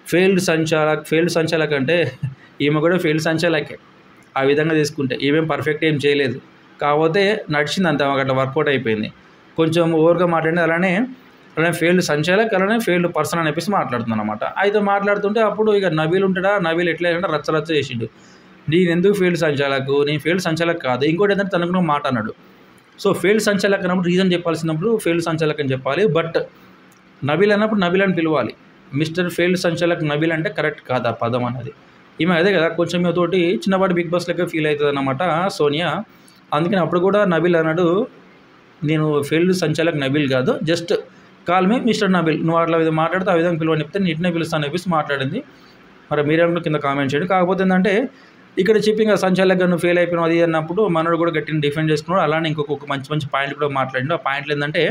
ఫెయిల్డ్ సంచాలక్ అంటే ఈమె కూడా ఫెయిల్డ్ సంచాలకే ఆ విధంగా తీసుకుంటే. ఈమెం పర్ఫెక్ట్ ఏం చేయలేదు, కాకపోతే నడిచింది అంతే, అట్లా వర్కౌట్ అయిపోయింది. కొంచెం ఓవర్గా మాట్లాడింది. అలానే ఫెయిల్డ్ సంచాలక్, అలానే ఫెయిల్డ్ పర్సన్ అని చెప్పేసి మాట్లాడుతుంది అనమాట. అయితే మాట్లాడుతుంటే అప్పుడు ఇక నబీల్ ఉంటాడా, నబీల్ ఎట్లా అంటే రచ్చ చేసిండు. నేను ఎందుకు ఫెయిల్డ్ సంచాలకు, నేను ఫెయిల్డ్ సంచాలక్ కాదు. ఇంకోటి ఏంటంటే తనకు మాట అన్నాడు. సో ఫెయిల్డ్ సంచాలక్ అన్నప్పుడు రీజన్ చెప్పాల్సినప్పుడు ఫెయిల్డ్ సంచాలక్ అని చెప్పాలి. బట్ నబీల్ అన్నప్పుడు నబీల్ అని పిలవాలి. మిస్టర్ ఫెయిల్డ్ సంచాలక్ నబీల్ అంటే కరెక్ట్ కాదు ఆ పదం అనేది. ఈమె అదే కదా కొంచెం తోటి చిన్నపాటి బిగ్ బాస్ లెక్క ఫీల్ అవుతుంది అన్నమాట సోనియా. అందుకని అప్పుడు కూడా నబీల్ అన్నాడు, నేను ఫెయిల్డ్ సంచాలక్ నబీల్ కాదు, just call me mister Nabeel. నువ్వు అట్లా విధంగా మాట్లాడితే ఆ విధంగా పిలవని చెప్తే నీటినే పిలుస్తాను చెప్పేసి మాట్లాడింది. మరి మీరేమో కింద కామెంట్ చేయండి. కాకపోతే ఏంటంటే ఇక్కడ చెప్పిన సంచాలక్ నువ్వు ఫెయిల్ అయిపోయినావు అది అన్నప్పుడు మనోడు కూడా గట్టిగా డిఫెండ్ చేసుకున్నాడు. అలానే ఇంకొక మంచి పాయింట్లు కూడా మాట్లాడిండు. ఆ పాయింట్లు ఏంటంటే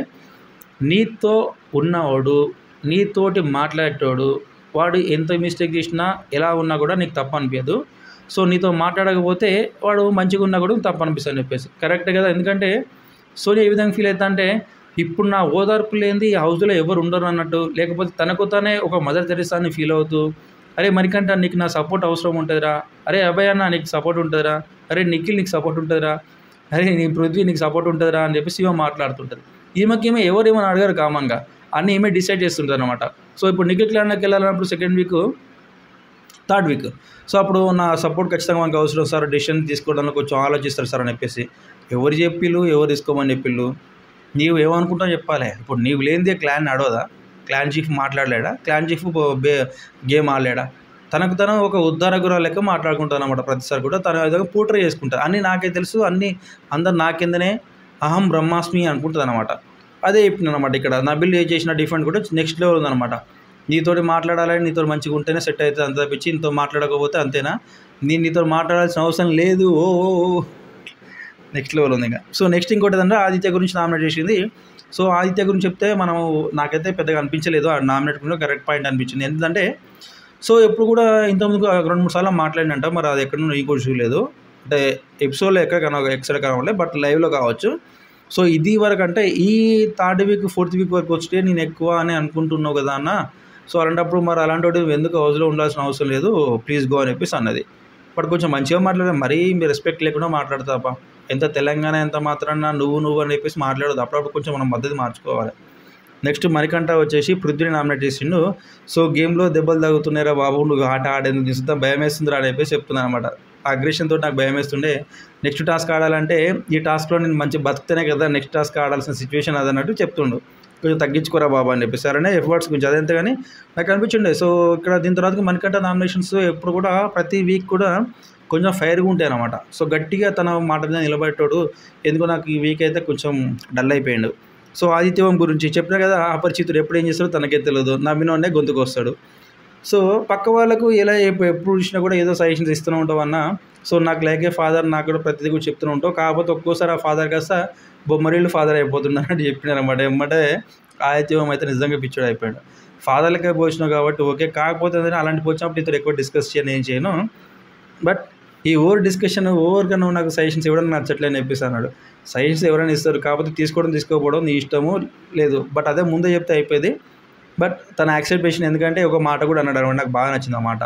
నీతో ఉన్నవాడు, నీతోటి మాట్లాడేటోడు, వాడు ఎంత మిస్టేక్ చేసినా ఎలా ఉన్నా కూడా నీకు తప్పు అనిపించదు. సో నీతో మాట్లాడకపోతే వాడు మంచిగా ఉన్నా కూడా తప్పు అనిపిస్తుంది అని చెప్పేసి కరెక్టే కదా. ఎందుకంటే సోనియా ఏ విధంగా ఫీల్ అవుతా అంటే ఇప్పుడు నా ఓదార్పు లేనిది ఈ హౌస్లో ఎవరు ఉండరు అన్నట్టు, లేకపోతే తనకు తానే ఒక మదర్ తెరిసా అని ఫీల్ అవుతూ, అరే మరికంట నీకు నా సపోర్ట్ అవసరం ఉంటుందిరా, అరే అభయ్ అన్న నీకు సపోర్ట్ ఉంటుందిరా, అరే నిఖిల్ నీకు సపోర్ట్ ఉంటుందిరా, అరే నీ పృథ్వీ నీకు సపోర్ట్ ఉంటుందిరా అని చెప్పేసి ఈమె మాట్లాడుతుంటుంది. ఈమెకేమో ఎవరేమని అడగారు కామంగా, అన్నీ ఈమె డిసైడ్ చేస్తుంటుంది అనమాట. సో ఇప్పుడు నిఖిల్ క్లాన్లోకి వెళ్ళాలన్నప్పుడు second week, third week, so అప్పుడు నా సపోర్ట్ ఖచ్చితంగా మనకు అవసరం సార్, డెసిషన్ తీసుకోవడానికి కొంచెం ఆలోచిస్తారు సార్ అని చెప్పేసి ఎవరు చెప్పిళ్ళు, ఎవరు తీసుకోమని చెప్పిళ్ళు, నీవు ఏమనుకుంటావు చెప్పాలి. ఇప్పుడు నీవు లేనిదే క్లాన్ నడవదా, క్లాన్ చీఫ్ మాట్లాడలేడా, క్లాన్ చీఫ్ గేమ్ ఆడలేడా, తనకు తను ఒక ఉద్ధార గురాలు లెక్క మాట్లాడుకుంటాను అనమాట. ప్రతిసారి కూడా తన విధంగా పోట్రే చేసుకుంటారు. అన్నీ నాకే తెలుసు, అన్నీ అందరు నా కిందనే అహం బ్రహ్మాస్మి అనుకుంటుంది అనమాట. అదే చెప్పింది అనమాట. ఇక్కడ నబిల్ చేసిన డిఫెండ్ కూడా నెక్స్ట్ లెవెల్ ఉందన్నమాట. నీతోటి మాట్లాడాలని, నీతో మంచిగా ఉంటేనే సెట్ అవుతుంది అంత తప్పించి నీతో మాట్లాడకపోతే అంతేనా, నేను నీతో మాట్లాడాల్సిన అవసరం లేదు. ఓ నెక్స్ట్ లెవెల్ ఉంది ఇంకా. సో నెక్స్ట్ ఇంకోటి ఏంటంటే ఆదిత్య గురించి నామినేట్ చేసింది. సో ఆదిత్య గురించి చెప్తే నాకైతే పెద్దగా అనిపించలేదు ఆ నామినేట్ కూడా కరెక్ట్ పాయింట్ అనిపించింది. ఎందుకంటే సో ఎప్పుడు కూడా ఇంతకుముందు 2-3 సార్లు మాట్లాడినంట, మరి అది ఎక్కడ నీకు కూడా చూడలేదు. అంటే ఎపిసోడ్లో ఎక్కడ కనవలే, బట్ లైవ్లో కావచ్చు. సో ఇది వరకు అంటే ఈ థర్డ్ వీక్, ఫోర్త్ వీక్ వరకు వస్తే నేను ఎక్కువ అని అనుకుంటున్నావు కదా అన్న. సో అలాంటప్పుడు మరి అలాంటి వాడు ఎందుకు హౌస్లో ఉండాల్సిన అవసరం లేదు, ప్లీజ్ గో అని చెప్పేసి అన్నది. బట్ కొంచెం మంచిగా మాట్లాడే, మరీ మీరు రెస్పెక్ట్ లేకుండా మాట్లాడతాపా. ఎంత తెలంగాణ ఎంత మాత్రాన నువ్వు అని చెప్పేసి మాట్లాడదు. అప్పుడప్పుడు కొంచెం మనం మద్దతు మార్చుకోవాలి. నెక్స్ట్ మణికంఠ వచ్చేసి పృథ్వీని నామినేట్ చేసిండు. సో గేమ్లో దెబ్బలు తగ్గుతున్నారా బాబు, నువ్వు ఆట ఆడేందుకు తీసుకుంటా, భయం వేస్తుందిరా అని చెప్పేసి చెప్తున్నాను అనమాట. అగ్రెషన్తో నాకు భయం వేస్తుండే. నెక్స్ట్ టాస్క్ ఆడాలంటే ఈ టాస్క్లో నేను మంచి బతికితేనే కదా నెక్స్ట్ టాస్క్ ఆడాల్సిన సిచ్యువేషన్ అదన్నట్టు చెప్తుండు. కొంచెం తగ్గించుకోరా బాబా అని చెప్పేసి సరే ఎఫర్ట్స్ గురించి అదంతే. కానీ నాకు అనిపించిండే. సో ఇక్కడ దీని తర్వాత మణికంఠ నామినేషన్స్ ఎప్పుడు కూడా ప్రతి వీక్ కూడా కొంచెం ఫైర్గా ఉంటాయి అన్నమాట. సో గట్టిగా తన మాట మీద నిలబెట్టాడు. ఎందుకో నాకు ఈ వీక్ అయితే కొంచెం డల్ అయిపోయాడు. సో ఆదిత్యవం గురించి చెప్పినా కదా, అపరిచితుడు ఎప్పుడు ఏం చేస్తాడో తనకే తెలియదు, నమ్మినోనే గొంతుకు వస్తాడు. సో పక్క వాళ్ళకు ఎలా ఎప్పుడు చూసినా కూడా ఏదో సజెషన్స్ ఇస్తూనే ఉంటావు అన్న. సో నాకు లేకే ఫాదర్, నాకు కూడా ప్రతిదీ కూడా చెప్తూనే ఉంటావు. కాకపోతే ఒక్కోసారి ఆ ఫాదర్ కాస్త బొమ్మరీళ్ళు ఫాదర్ అయిపోతున్నాడు చెప్పినారన్నమాట. ఎమ్మటే ఆదిత్యవం అయితే నిజంగా పిచ్చోడు అయిపోయాడు. ఫాదర్లకే పోసినావు కాబట్టి ఓకే, కాకపోతే అలాంటి పోచినప్పుడు ఇతడు ఎక్కువ డిస్కస్ చేయను, ఏం చేయను. బట్ ఈ ఓవర్గా నువ్వు నాకు సజెషన్స్ ఇవ్వడం నచ్చట్లేని చెప్పేసి అన్నాడు. సజెషన్స్ ఎవరైనా ఇస్తారు, కాకపోతే తీసుకోకపోవడం నీ ఇష్టము లేదు. బట్ అదే ముందే చెప్తే అయిపోయింది. బట్ తన యాక్సెప్టేషన్, ఎందుకంటే ఒక మాట కూడా అన్నాడు అనమాట, నాకు బాగా నచ్చింది ఆ మాట.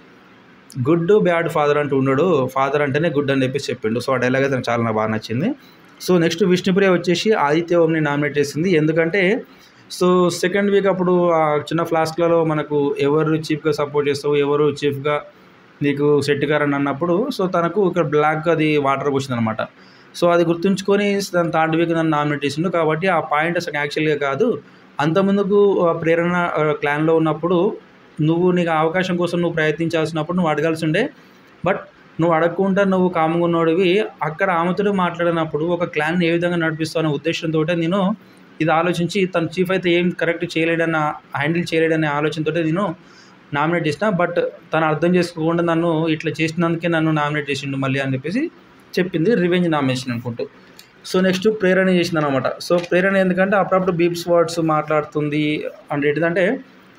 గుడ్ బ్యాడ్ ఫాదర్ అంటూ ఉన్నాడు, ఫాదర్ అంటేనే గుడ్ అని చెప్పేసి చెప్పిండు. సో ఆ డైలాగ్ అయితే నాకు చాలా బాగా నచ్చింది. సో నెక్స్ట్ విష్ణుప్రియ వచ్చేసి ఆదిత్యవంని నామినేట్ చేసింది. ఎందుకంటే సో సెకండ్ వీక్ అప్పుడు ఆ చిన్న ఫ్లాస్క్లలో మనకు ఎవరు చీఫ్గా సపోర్ట్ చేస్తావు, ఎవరు చీఫ్గా నీకు సెట్ కారని అన్నప్పుడు సో తనకు ఇక్కడ బ్లాక్ అది వాటర్ పోసింది అనమాట. సో అది గుర్తుంచుకొని తను థర్డ్ వీక్ నన్ను నామినేట్ చేసిండు. కాబట్టి ఆ పాయింట్ అసలు యాక్చువల్గా కాదు, అంతకుముందుకు ప్రేరణ క్లాన్లో ఉన్నప్పుడు నీకు అవకాశం కోసం నువ్వు ప్రయత్నించాల్సినప్పుడు నువ్వు అడగాల్సి ఉండే. బట్ నువ్వు అడగకుండా నువ్వు కామ్గా ఉన్నోడివి. అక్కడ ఆమెతో మాట్లాడినప్పుడు ఒక క్లాన్ ఏ విధంగా నడిపిస్తావు అనే ఉద్దేశంతో నేను ఇది ఆలోచించి, తన చీఫ్ అయితే ఏం కరెక్ట్ చేయలేడన్న, హ్యాండిల్ చేయలేడనే ఆలోచనతో నేను నామినేట్ చేసిన. బట్ తను అర్థం చేసుకోకుండా నన్ను ఇట్లా చేసినందుకే నన్ను నామినేట్ చేసిండు మళ్ళీ అని చెప్పేసి చెప్పింది. రివెంజ్ నామినేషన్ అనుకుంటూ. సో నెక్స్ట్ ప్రేరణ చేసింది అనమాట. సో ప్రేరణ ఎందుకంటే అప్పుడప్పుడు బీప్స్ వర్డ్స్ మాట్లాడుతుంది అంటే ఏంటంటే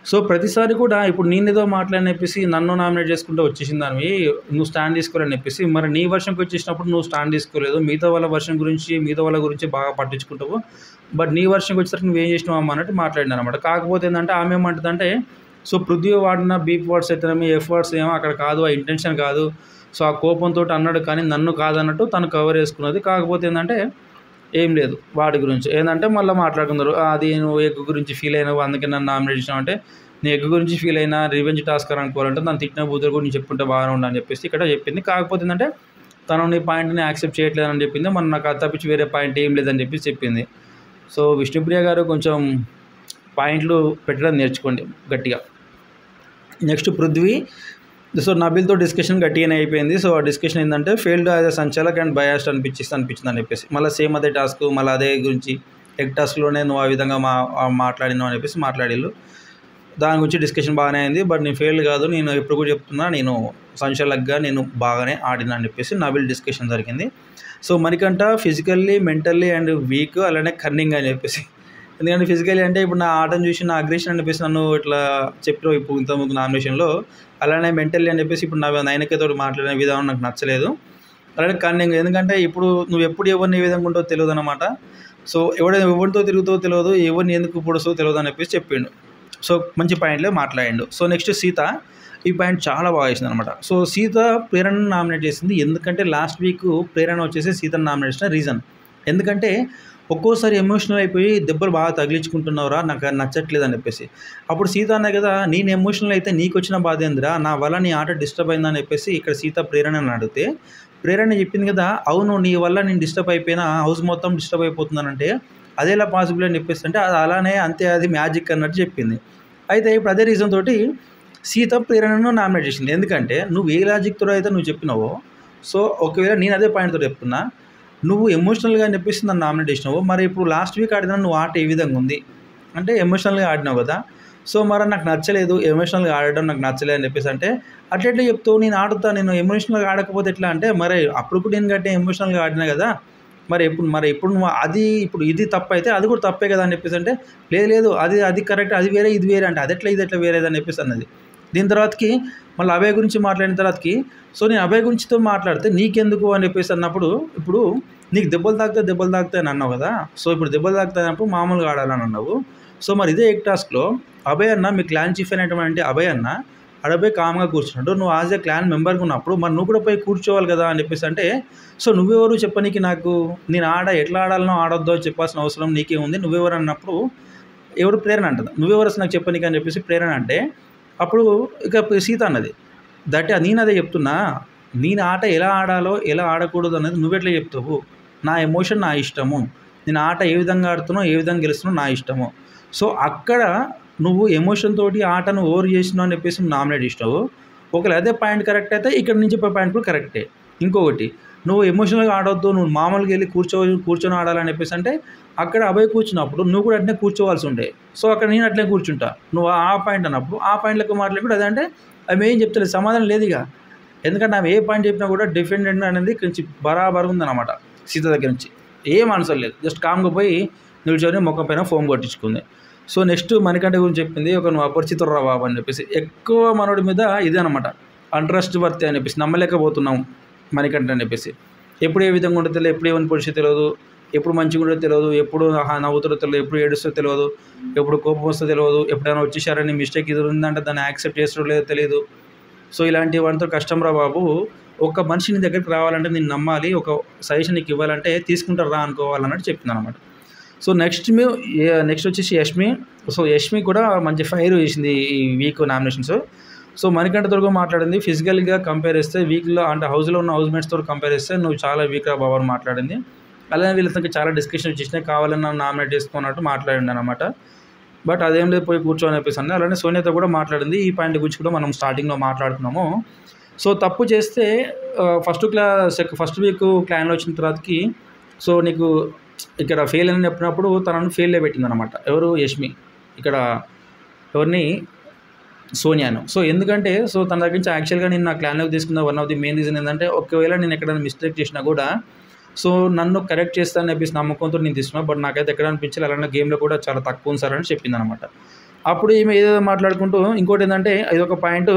సో, ప్రతిసారి కూడా ఇప్పుడు నేనేదో మాట్లాడని చెప్పేసి నన్ను నామినేట్ చేసుకుంటూ వచ్చేసిన దానివి నువ్వు స్టాండ్ తీసుకోవాలని చెప్పేసి, మరి నీ వర్షన్‌కొచ్చేసినప్పుడు నువ్వు స్టాండ్ తీసుకోలేదు. మిగతా వాళ్ళ వర్షన్ గురించి, మిగతా వాళ్ళ గురించి బాగా పట్టించుకుంటావు. బట్ నీ వర్షన్‌కొచ్చేసరికి నువ్వేం చేసినావమ్మా అన్నట్టు మాట్లాడిందనమాట. కాకపోతే ఏందంటే ఆమె ఏమంటదంటే, సో, పృథ్వీ వాడిన బీప్ వర్డ్స్ అయితేనేమి, ఎఫ్ వర్డ్స్ ఏమో అక్కడ కాదు, ఆ ఇంటెన్షన్ కాదు. సో, ఆ కోపంతోటి అన్నాడు కానీ నన్ను కాదన్నట్టు తను కవర్ చేసుకున్నది. కాకపోతే ఏందంటే ఏం లేదు వాటి గురించి. ఏందంటే మళ్ళా మాట్లాడుకున్నారు. అది నువ్వు ఎగ్ గురించి ఫీల్ అయినావు అందుకే నన్ను నామినేట్ చేసినావంటే, నీ ఎగ్ గురించి ఫీల్ అయినా రివెంజ్ టాస్కర్ అనుకోవాలంటే నన్ను తిట్టిన బూతుల గురించి చెప్పుకుంటే బాగానే ఉండు అని చెప్పేసి ఇక్కడ చెప్పింది. కాకపోతే ఏందంటే తను నీ పాయింట్‌ని యాక్సెప్ట్ చేయట్లేదని చెప్పింది. మరి నాకు అది తప్పించి వేరే పాయింట్ ఏం లేదని చెప్పేసి చెప్పింది. సో, విష్ణుప్రియ గారు కొంచెం పాయింట్లు పెట్టడం నేర్చుకోండి గట్టిగా. నెక్స్ట్ పృథ్వీ. సో, నబీల్‌తో డిస్కషన్ గట్టిగానే అయిపోయింది. సో, ఆ డిస్కషన్ ఏందంటే ఫెయిల్డ్ యాస్ ఎ సంచాలక్ అండ్ బయాస్డ్ అనిపించిందని చెప్పేసి. మళ్ళీ సేమ్ అదే టాస్క్ మళ్ళీ అదే గురించి ఎగ్ టాస్క్‌లోనే నువ్వు ఆ విధంగా మాట్లాడినావు అని చెప్పేసి మాట్లాడిల్లు. దాని గురించి డిస్కషన్ బాగానే అయింది. బట్ నేను ఫెయిల్డ్ కాదు. నేను ఎప్పుడు కూడా చెప్తున్నా నేను సంచాలక్‌గా నేను బాగానే ఆడినా అని చెప్పేసి నబీల్ డిస్కషన్ జరిగింది. So, Manikanta physically, mentally and weak అలానే కన్నింగ్ అని చెప్పేసి. ఎందుకంటే ఫిజికల్లీ అంటే ఇప్పుడు నా ఆటను చూసి నా అగ్రెషన్ అని చెప్పేసి నన్ను ఇట్లా చెప్పావు ఇప్పుడు ఇంతకుముందు నామినేషన్‌లో. అలానే మెంటల్లీ అని చెప్పేసి ఇప్పుడు నా నైనికతోటి మాట్లాడిన విధానం నాకు నచ్చలేదు. అలానే కన్నింగ్ ఎందుకంటే ఇప్పుడు నువ్వు ఎప్పుడు ఎవరిని ఏ విధంగా ఉంటావో తెలియదనమాట. సో, ఎవరితో తిరుగుతావో తెలియదు, ఎవరిని ఎందుకు పొడుస్తావో తెలియదు అని చెప్పేసి చెప్పిండు. సో, మంచి పాయింట్లే మాట్లాడిండు. So, next Sita. ఈ పాయింట్ చాలా బాగా చేసిందనమాట. సో, సీత ప్రేరణను నామినేట్ చేసింది. ఎందుకంటే లాస్ట్ వీక్ ప్రేరణ వచ్చేసి సీతను నామినేట్ చేసిన రీజన్. ఎందుకంటే ఒక్కోసారి ఎమోషనల్ అయిపోయి దెబ్బలు బాగా తగిలించుకుంటున్నావురా నాకు నచ్చట్లేదు అని చెప్పేసి. అప్పుడు సీత అనే కదా నేను ఎమోషనల్ అయితే నీకు వచ్చిన బాధ ఏందిరా, నా వల్ల నీ ఆట డిస్టర్బ్ అయిందని చెప్పేసి ఇక్కడ సీత ప్రేరణని అడిగితే ప్రేరణ చెప్పింది కదా, అవును నీ వల్ల నేను డిస్టర్బ్ అయిపోయినా హౌస్ మొత్తం డిస్టర్బ్ అయిపోతున్నానంటే అదేలా పాసిబుల్ అని చెప్పేసి అంటే అది అలానే అంతే అది మ్యాజిక్ అన్నట్టు చెప్పింది. అయితే ఇప్పుడు అదే రీజన్ తోటి సీత ప్రేరణను నామినేట్ చేసింది. ఎందుకంటే నువ్వు ఏ లాజిక్తో అయితే నువ్వు చెప్పినావో, సో ఒకవేళ నేను అదే పాయింట్తో చెప్తున్నా, నువ్వు ఎమోషనల్గా అని చెప్పేసి నన్ను నామినేట్ చేసినావు. మరి ఇప్పుడు లాస్ట్ వీక్ ఆడినా నువ్వు ఆట ఏ విధంగా ఉంది అంటే ఎమోషనల్గా ఆడినావు కదా. సో మరి నాకు నచ్చలేదు, ఎమోషనల్గా ఆడడం నాకు నచ్చలేదు అని చెప్పేసి అంటే అట్లా చెప్తావు నేను ఆడుతా, నేను ఎమోషనల్గా ఆడకపోతే ఎట్లా అంటే మరి అప్పుడు నేను గట్టే ఎమోషనల్గా ఆడినా కదా, మరి ఇప్పుడు నువ్వు అది ఇప్పుడు ఇది తప్పు అయితే అది కూడా తప్పే కదా అని చెప్పేసి అంటే లేదు అది కరెక్ట్, అది వేరే ఇది వేరే అంటే అది ఎట్లా వేరేది అని చెప్పేసి అన్నది. దీని తర్వాతకి మళ్ళీ అభయ్ గురించి మాట్లాడిన తర్వాతకి సో నేను అభయ్ గురించితో మాట్లాడితే నీకెందుకు అని చెప్పేసి అన్నప్పుడు ఇప్పుడు నీకు దెబ్బలు తాకుతాయి అని అన్నావు కదా. సో ఇప్పుడు దెబ్బలు తాకుతాయినప్పుడు మామూలుగా ఆడాలని అన్నావు. సో మరి ఇదే ఎగ్ టాస్క్లో అభయ్ అన్న మీ క్లాన్ చీఫ్ అయినటువంటి అభయ్ అన్న అడపోయి కామ్గా కూర్చున్నాడు, నువ్వు యాజ్ ఏ క్లాన్ మెంబర్గా ఉన్నప్పుడు మరి నువ్వు కూడా పోయి కూర్చోవాలి కదా అని చెప్పేసి అంటే సో నువ్వెవరు చెప్పనీకి, నాకు నేను ఎట్లా ఆడాలనో ఆడొద్దో చెప్పాల్సిన అవసరం నీకే ఉంది, నువ్వెవరు అన్నప్పుడు ఎవరు ప్రేరణ అంటుంది, నువ్వెవరు అసలు నాకు చెప్పనీకి అని చెప్పేసి ప్రేరణ అంటే అప్పుడు ఇక సీత అన్నది నేను అదే చెప్తున్నా, నేను ఆట ఎలా ఆడాలో ఎలా ఆడకూడదు అనేది నువ్వెట్లా చెప్తావు, నా ఎమోషన్ నా ఇష్టము, నేను ఆట ఏ విధంగా ఆడుతున్నో ఏ విధంగా గెలుస్తున్నావు నా ఇష్టము. సో అక్కడ నువ్వు ఎమోషన్ తోటి ఆటను ఓవర్ చేసినావు అని చెప్పేసి నామినేట్ చేసినావు. ఒకవేళ అదే పాయింట్ కరెక్ట్ అయితే ఇక్కడ నుంచి పాయింట్ కూడా కరెక్టే. ఇంకొకటి నువ్వు ఎమోషనల్గా ఆడొద్దు, నువ్వు మామూలుగా వెళ్ళి కూర్చొని ఆడాలని చెప్పేసి అంటే అక్కడ అభయ్ కూర్చున్నప్పుడు నువ్వు కూడా అట్లనే కూర్చోవాల్సి ఉండే. సో అక్కడ నేను అట్లనే కూర్చుంటా, నువ్వు ఆ పాయింట్ అన్నప్పుడు ఆ పాయింట్లకు మాట్లాడి అదే అంటే అవి ఏం చెప్తలేదు, సమాధానం లేదు ఇక. ఎందుకంటే ఆమె ఏ పాయింట్ చెప్పినా కూడా డిఫెండెంట్ అనేది కొంచెం బరాబర్ ఉందన్నమాట సీత దగ్గర నుంచి, ఏం ఆన్సర్ లేదు, జస్ట్ కామ్గా పోయి నిల్చొని ముఖం పైన ఫోమ్ కొట్టించుకుంది. సో నెక్స్ట్ మణికంఠ గురించి చెప్పింది, ఒక నువ్వు అపరిచితుడు బాబు అని చెప్పేసి. ఎక్కువ మనోడి మీద ఇదే అనమాట అన్ట్రస్ట్ వర్తి అని చెప్పేసి, నమ్మలేకపోతున్నాం మణికంఠ అని చెప్పేసి. ఎప్పుడు ఏ విధంగా ఉంటుందో తెలియదు, ఎప్పుడు ఏమైనా పరిస్థితి తెలియదు, ఎప్పుడు మంచిగా ఉండదో తెలియదు, ఎప్పుడు నవ్వుతుందో తెలియదు, ఎప్పుడు ఏడుస్తో తెలియదు, ఎప్పుడు కోపం వస్తుందో తెలియదు, ఎప్పుడైనా వచ్చేసారని మిస్టేక్ ఇది ఉందంటే దాన్ని యాక్సెప్ట్ చేస్తారో లేదో తెలియదు. సో ఇలాంటి వాటితో కష్టం రా బాబు, ఒక మనిషిని దగ్గరికి రావాలంటే నేను నమ్మాలి, ఒక సజెషన్ నీకు ఇవ్వాలంటే తీసుకుంటారు రా అనుకోవాలన్నట్టు చెప్పింది అనమాట. సో నెక్స్ట్ వచ్చేసి యష్మి. సో యష్మి కూడా మంచి ఫైర్ చేసింది ఈ వీక్ నామినేషన్స్. సో మణికంఠతో కూడా మాట్లాడింది, ఫిజికల్గా కంపేర్ చేస్తే వీక్లో అంటే హౌస్లో ఉన్న హౌస్మేట్స్తో కంపేర్ చేస్తే నువ్వు చాలా వీక్ రా బాబు అని మాట్లాడింది. అలానే వీళ్ళతో చాలా డిస్కషన్ వచ్చేసినాయి, కావాలని నన్ను నామినేట్ చేసుకున్నట్టు మాట్లాడింది అనమాట. బట్ అదేం లేదు పోయి కూర్చొని చెప్పేసి. అలానే సోనియాతో కూడా మాట్లాడింది, ఈ పాయింట్ గురించి కూడా మనం స్టార్టింగ్లో మాట్లాడుతున్నాము. సో తప్పు చేస్తే ఫస్ట్ వీక్ క్లాన్లో వచ్చిన తర్వాతకి సో నీకు ఇక్కడ ఫెయిల్ అని చెప్పినప్పుడు తనను ఫెయిల్లో పెట్టింది అనమాట. ఎవరు? యష్మి. ఇక్కడ ఎవరిని? సోనియాను. సో ఎందుకంటే సో తన దగ్గర నుంచి యాక్చువల్గా నేను నా క్లాన్లోకి తీసుకున్న one of the main reason ఏంటంటే ఒకవేళ నేను ఎక్కడైనా మిస్టేక్ చేసినా కూడా సో నన్ను కరెక్ట్ చేస్తానని చెప్పేసి నమ్మకంతో నేను తీసుకున్నాను. బట్ నాకైతే ఎక్కడ అనిపించాలి అలానే గేమ్లో కూడా చాలా తక్కువ ఉంది సార్ అని చెప్పింది అనమాట. అప్పుడు ఈమె ఏదేదో మాట్లాడుకుంటూ ఇంకోటి ఏంటంటే ఇదొక పాయింట్.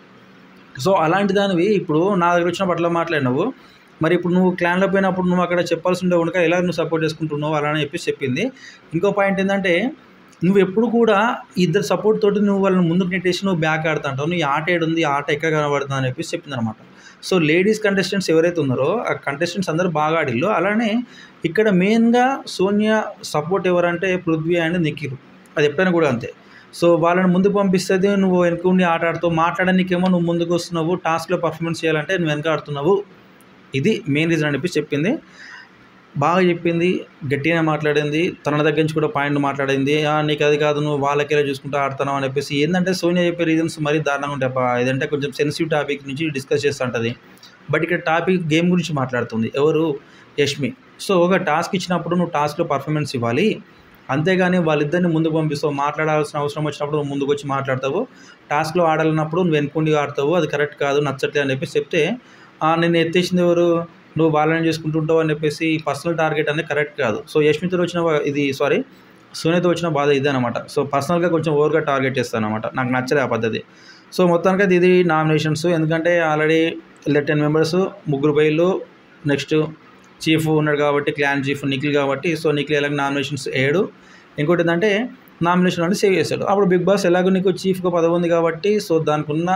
సో అలాంటి దానివి ఇప్పుడు నా దగ్గర వచ్చినప్పుడు అట్లా మాట్లాడినావు, మరి ఇప్పుడు నువ్వు క్లాన్లో పోయినప్పుడు నువ్వు అక్కడ చెప్పాల్సి ఉండే కనుక ఎలా నువ్వు సపోర్ట్ చేసుకుంటున్నావు అలా అని చెప్పేసి చెప్పింది. ఇంకో పాయింట్ ఏంటంటే నువ్వు ఎప్పుడు కూడా ఇద్దరు సపోర్ట్ తోటి నువ్వు వాళ్ళని ముందుకు నెట్టేసి నువ్వు బ్యాక్ ఆడుతుంటావు, నీ ఆట ఏడుంది, ఆట ఎక్కడ కనబడుతుంది అని చెప్పేసి చెప్పింది అనమాట. సో లేడీస్ కంటెస్టెంట్స్ ఎవరైతే ఉన్నారో ఆ కంటెస్టెంట్స్ అందరూ బాగా ఆడిల్లు. అలానే ఇక్కడ మెయిన్గా సోనియా సపోర్ట్ ఎవరంటే పృథ్వీ అండ్ నిఖిల్, అది ఎప్పుడైనా కూడా అంతే. సో వాళ్ళని ముందుకు పంపిస్తుంది, నువ్వు వెనుకుండి ఆట ఆడుతావు, మాట్లాడడానికేమో నువ్వు ముందుకు వస్తున్నావు, టాస్క్లో పర్ఫార్మెన్స్ చేయాలంటే నువ్వు వెనక ఆడుతున్నావు. ఇది మెయిన్ రీజన్ అని చెప్పి చెప్పింది. బాగా చెప్పింది, గట్టిగా మాట్లాడింది, తన దగ్గర నుంచి కూడా పాయింట్ మాట్లాడింది. నీకు అది కాదు, నువ్వు వాళ్ళకెలా చూసుకుంటూ ఆడుతున్నావు అని చెప్పేసి. ఏంటంటే సోనియా చెప్పే రీజన్స్ మరీ దారుణంగా ఉంటాయి. ఏదంటే కొంచెం సెన్సిటివ్ టాపిక్ నుంచి డిస్కస్ చేస్తూ ఉంటుంది. బట్ ఇక్కడ టాపిక్ గేమ్ గురించి మాట్లాడుతుంది ఎవరు, యష్మి. సో ఒక టాస్క్ ఇచ్చినప్పుడు నువ్వు టాస్క్లో పర్ఫార్మెన్స్ ఇవ్వాలి, అంతేగాని వాళ్ళిద్దరిని ముందుకు పంపిస్తావు, మాట్లాడాల్సిన అవసరం వచ్చినప్పుడు నువ్వు ముందుకు వచ్చి మాట్లాడతావు, టాస్క్లో ఆడాలన్నప్పుడు నువ్వు వెనుకుండి ఆడతావు, అది కరెక్ట్ కాదు, నచ్చట్లే అని చెప్పేసి చెప్తే నేను ఎత్తేసింది ఎవరు, నువ్వు వాళ్ళని చేసుకుంటుంటావు అని చెప్పేసి పర్సనల్ టార్గెట్ అనేది కరెక్ట్ కాదు. సో యష్మితో వచ్చిన సోనియాతో వచ్చిన బాధ ఇదే అనమాట. సో పర్సనల్గా కొంచెం ఓవర్గా టార్గెట్ చేస్తాను అనమాట, నాకు నచ్చలే ఆ పద్ధతి. సో మొత్తానికి అయితే ఇది నామినేషన్స్. ఎందుకంటే ఆల్రెడీ 10 మెంబర్స్, 3 బయలు, నెక్స్ట్ చీఫ్ ఉన్నాడు కాబట్టి క్లాన్ చీఫ్ నిఖిల్ కాబట్టి, సో నిఖిల్ ఎలాగ నామినేషన్స్ 7. ఇంకోటి ఏంటంటే నామినేషన్ అని సేవ్ చేశాడు. అప్పుడు బిగ్ బాస్ ఎలాగో నీకు చీఫ్గా పదవి ఉంది కాబట్టి, సో దానికి ఉన్న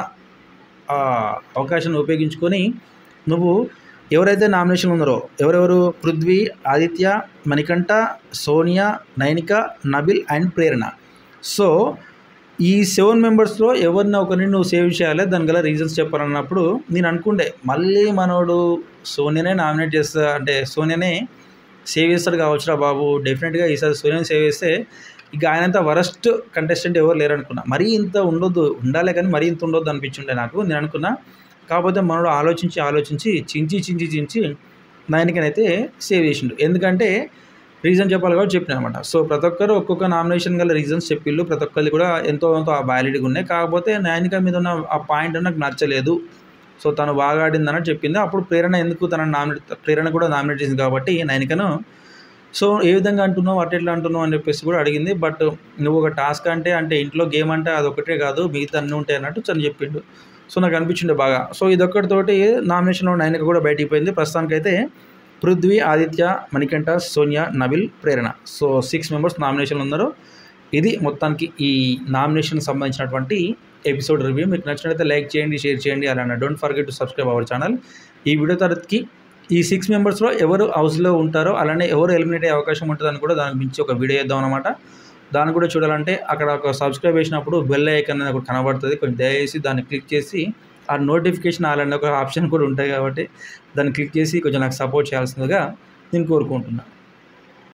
అవకాశాన్ని ఉపయోగించుకొని నువ్వు ఎవరైతే నామినేషన్ ఉన్నారో ఎవరెవరు, పృథ్వీ, ఆదిత్య, మణికంఠ, సోనియా, నైనిక, నబిల్ అండ్ ప్రేరణ. సో ఈ 7 మెంబర్స్లో ఎవరిని ఒకరిని నువ్వు సేవ్ చేయాలి, దాని గల రీజన్స్ చెప్పాలన్నప్పుడు నేను అనుకుంటే మళ్ళీ మనోడు సోనియానే నామినేట్ చేస్తా అంటే సోనియానే సేవ్ చేస్తాడు కావచ్చురా బాబు, డెఫినెట్గా ఈసారి సోనియాని సేవ్ చేస్తే ఇక ఆయనంత వరస్ట్ కంటెస్టెంట్ ఎవరు లేరు అనుకున్నా. మరీ ఇంత ఉండొద్దు, ఉండాలి కానీ మరీ ఇంత ఉండొద్దు అనిపించుండే నాకు, నేను అనుకున్నా. కాకపోతే మనోడు ఆలోచించి చించి నైనికనైతే సేవ్ చేసిండు. ఎందుకంటే రీజన్ చెప్పాలి కాబట్టి చెప్పిన అనమాట. సో ప్రతి ఒక్కరు ఒక్కొక్క నామినేషన్ గల రీజన్స్ చెప్పిళ్ళు, ప్రతి ఒక్కరిది కూడా ఎంతో వ్యాలిడ్గా ఉన్నాయి. కాకపోతే నైనిక మీద ఉన్న ఆ పాయింట్ నాకు నచ్చలేదు. సో తను బాగా ఆడింది అన్నట్టు చెప్పింది. అప్పుడు ప్రేరణ కూడా నామినేట్ చేసింది కాబట్టి నైనికను. సో ఏ విధంగా అంటున్నావు, ఎట్లా అంటున్నావు అని చెప్పేసి కూడా అడిగింది. బట్ నువ్వు ఒక టాస్క్ అంటే ఇంట్లో గేమ్ అంటే అదొకటే కాదు, మిగతా అన్నీ ఉంటాయి అన్నట్టు తను చెప్పిండు. సో నాకు అనిపించిండే బాగా. సో ఇదొక్కటితోటి నామినేషన్లో నైనిక కూడా బయటికి పోయింది. ప్రస్తుతానికైతే పృథ్వీ, ఆదిత్య, మణికంఠ, సోనియా, నబిల్, ప్రేరణ. సో 6 మెంబర్స్ నామినేషన్లు ఉన్నారు. ఇది మొత్తానికి ఈ నామినేషన్ సంబంధించినటువంటి ఎపిసోడ్ రివ్యూ. మీకు నచ్చినట్లయితే లైక్ చేయండి, షేర్ చేయండి, అలానే don't forget to subscribe our channel. ఈ వీడియో తరగతికి ఈ 6 మెంబర్స్లో ఎవరు హౌస్లో ఉంటారో అలానే ఎవరు ఎలిమినేట్ అయ్యే అవకాశం ఉంటుందని కూడా దానికి మించి ఒక వీడియో చేద్దాం అనమాట. దాన్ని కూడా చూడాలంటే అక్కడ ఒక సబ్స్క్రైబ్ చేసినప్పుడు బెల్ ఐకాన్ అనేది ఒకటి కనబడుతుంది, కొంచెం దయచేసి దాన్ని క్లిక్ చేసి ఆ నోటిఫికేషన్ అలాంటి ఒక ఆప్షన్ కూడా ఉంటాయి కాబట్టి దాన్ని క్లిక్ చేసి కొంచెం నాకు సపోర్ట్ చేయాల్సిందిగా నేను కోరుకుంటున్నాను.